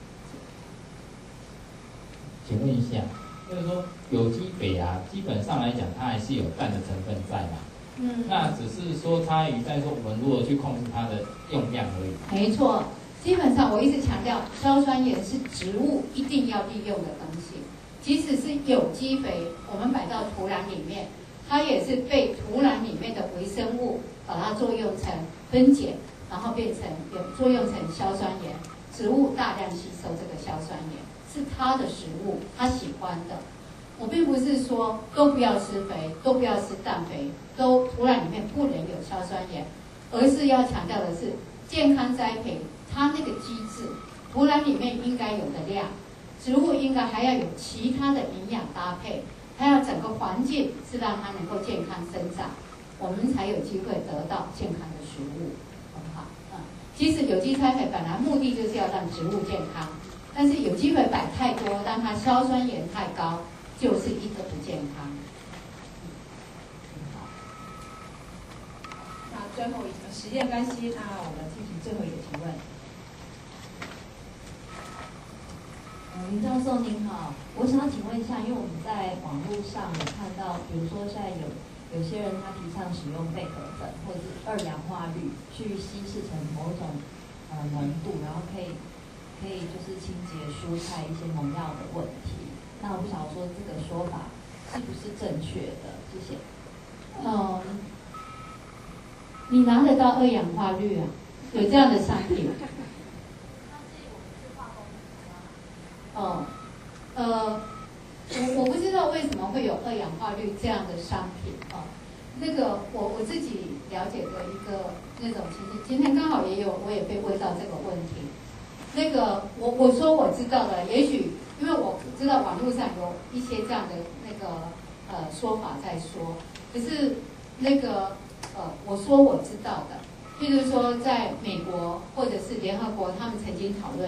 请问一下，就是说有机肥啊，基本上来讲，它还是有氮的成分在嘛？嗯。那只是说差异在说我们如何去控制它的用量而已。 没错，基本上我一直强调，硝酸盐是植物一定要利用的东西，即使是有机肥，我们摆到土壤里面，它也是被土壤里面的微生物把它作用成分解，然后变成有作用成硝酸盐，植物大量吸收这个硝酸盐，是它的食物，它喜欢的。我并不是说都不要施肥，都不要施氮肥，都土壤里面不能有硝酸盐，而是要强调的是健康栽培，它那个机制，土壤里面应该有的量，植物应该还要有其他的营养搭配，它要整个环境是让它能够健康生长，我们才有机会得到健康的食物，好不好？嗯，其实有机栽培本来目的就是要让植物健康，但是有机肥摆太多，让它硝酸盐太高，就是一个不健康。 好，那最后一个时间关系，那我们进行最后一个提问。 林教授您好，我想请问一下，因为我们在网络上有看到，比如说现在有有些人他提倡使用贝壳粉或者是二氧化氯去稀释成某种呃浓度，然后可以可以就是清洁蔬菜一些农药的问题。那我不想说这个说法是不是正确的？谢谢。 嗯，你拿得到二氧化氯啊？有这样的商品？哦，呃，我我不知道为什么会有二氧化氯这样的商品哦。那个我我自己了解的一个那种情形，今天刚好也有，我也被问到这个问题。那个我我说我知道的，也许因为我知道网络上有一些这样的那个呃说法在说，可是那个呃我说我知道的，譬如说在美国或者是联合国，他们曾经讨论。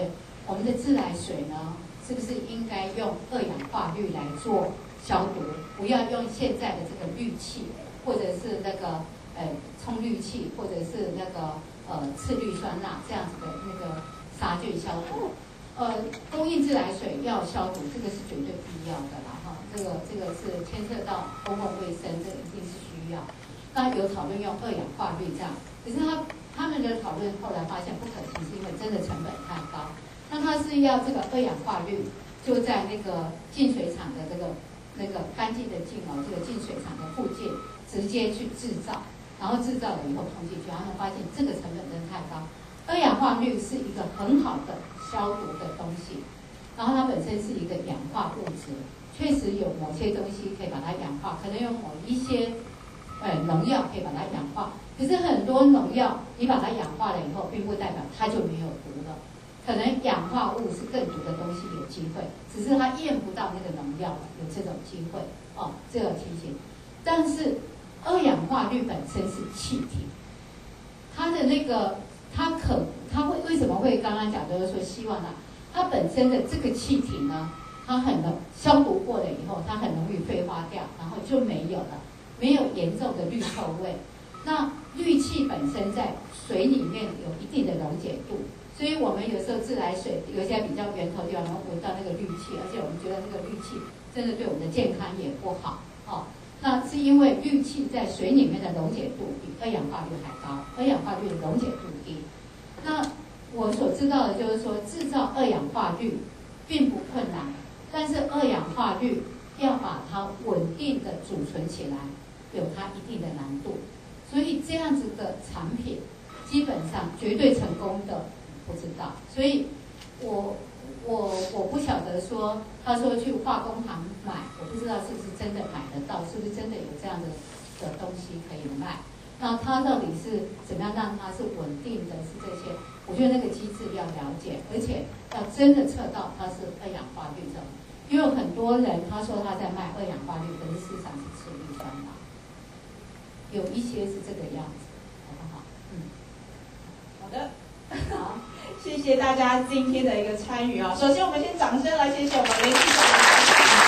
我们的自来水呢，是不是应该用二氧化氯来做消毒，不要用现在的这个氯气，或者是那个呃冲氯气，或者是那个呃次氯酸钠这样子的那个杀菌消毒。呃，供应自来水要消毒，这个是绝对必要的啦哈。这个这个是牵涉到公共卫生，这个一定是需要。那有讨论用二氧化氯这样，可是他他们的讨论后来发现不可行，是因为真的成本太高。那他是要这个二氧化氯就在那个净水厂的这个那个干净的净哦，这个净水厂的附近直接去制造，然后制造了以后冲进去，他们发现这个成本真的太高。二氧化氯是一个很好的消毒的东西，然后它本身是一个氧化物质，确实有某些东西可以把它氧化，可能有某一些呃农药可以把它氧化，可是很多农药你把它氧化了以后，并不代表它就没有毒了，可能氧化物是更毒的东西有机会，只是它验不到那个农药了，有这种机会哦，这个提醒。但是二氧化氯本身是气体，它的那个。它可，它会为什么会刚刚讲的说希望呢？它本身的这个气体呢，它很容消毒过了以后，它很容易挥发掉，然后就没有了，没有严重的氯臭味。那氯气本身在水里面有一定的溶解度，所以我们有时候自来水有些比较源头地方，然后闻到那个氯气，而且我们觉得那个氯气真的对我们的健康也不好哦。那是因为氯气在水里面的溶解度比二氧化氯还高，二氧化氯的溶解度低。那我所知道的就是说，制造二氧化氯并不困难，但是二氧化氯要把它稳定的储存起来，有它一定的难度。所以这样子的产品，基本上绝对成功的不知道。所以我我我不晓得说，他说去化工行买，我不知道是不是真的买得到，是不是真的有这样的的东西可以卖。那它到底是怎么样让它是稳定的？是这些，我觉得那个机制要了解，而且要真的测到它是二氧化氯这种。因为很多人他说他在卖二氧化氯，可是事实上是次氯酸钠，有一些是这个样子，好不好？嗯， 好的，好，谢谢大家今天的一个参与啊。首先，我们先掌声来谢谢我们联系长的。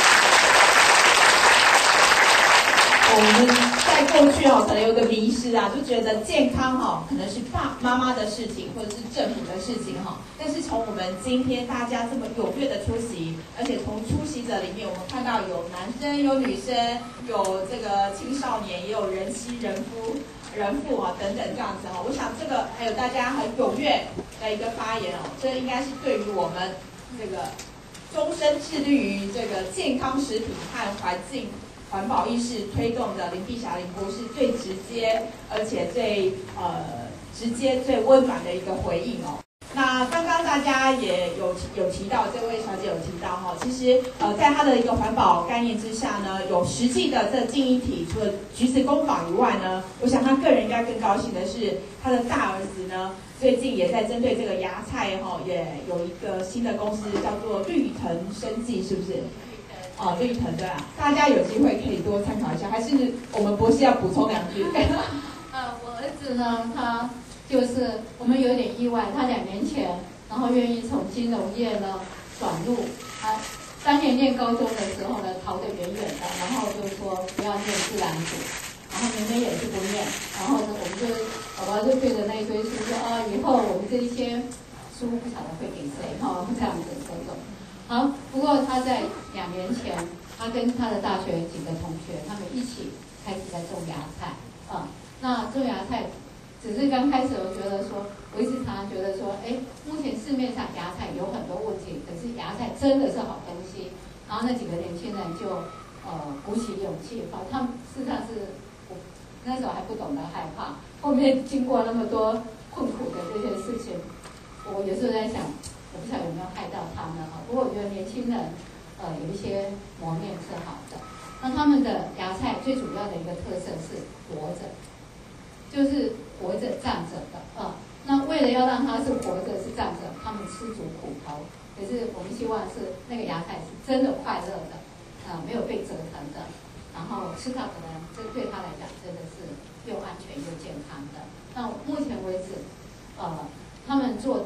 我们在过去哦，可能有个迷失啊，就觉得健康哈，可能是爸妈妈的事情，或者是政府的事情哈。但是从我们今天大家这么踊跃的出席，而且从出席者里面，我们看到有男生、有女生、有这个青少年，也有人妻、人夫、人妇啊等等这样子哈。我想这个还有大家很踊跃的一个发言哦，这应该是对于我们这个终身致力于这个健康食品和环境环保意识推动的林碧霞林博士最直接，而且最呃直接、最温暖的一个回应哦。那刚刚大家也有有提到，这位小姐有提到哈，其实呃在她的一个环保概念之下呢，有实际的这净一体，除了橘子工坊以外呢，我想她个人应该更高兴的是，她的大儿子呢最近也在针对这个芽菜哈，也有一个新的公司叫做绿藤生技，是不是？哦，绿藤对啊，大家有机会可以多参考一下，还是我们博士要补充两句？ 呃，我儿子呢，他就是我们有点意外，他两年前，然后愿意从金融业呢转入，他三年念高中的时候呢，逃得远远的，然后就说不要念自然组，然后妹妹也是不念，然后呢，我们就宝宝就对着那一堆书说啊，以后我们这一些书不晓得会给谁哈，这样子种种。好，不过他在两年前，他跟他的大学几个同学，他们一起开始在种芽菜啊。那种芽菜，只是刚开始我觉得说，我一直常常觉得说，哎，目前市面上芽菜有很多问题，可是芽菜真的是好东西。然后那几个年轻人就呃鼓起勇气，好，他们事实上是我那时候还不懂得害怕，后面经过那么多困苦的这些事情，我有时候在想。我不晓得有没有害到他们哈，不过我觉得年轻人，呃，有一些磨练是好的。那他们的芽菜最主要的一个特色是活着，就是活着站着的啊、呃。那为了要让它是活着是站着，他们吃足苦头。可是我们希望是那个芽菜是真的快乐的，啊、呃，没有被折腾的，然后吃到可能这对他来讲真的是又安全又健康的。那目前为止，呃，他们做的。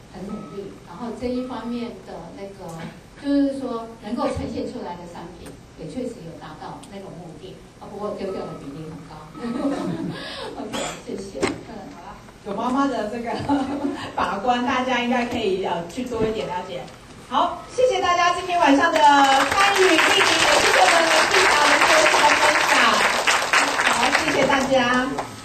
很努力，然后这一方面的那个就是说能够呈现出来的商品也确实有达到那种目的啊，不过丢掉的比例很高。OK， 谢谢。嗯， 好了，有妈妈的这个把关，大家应该可以呃去多一点了解。好，谢谢大家今天晚上的参与莅临，也谢谢我们的市长的分享。好，谢谢大家。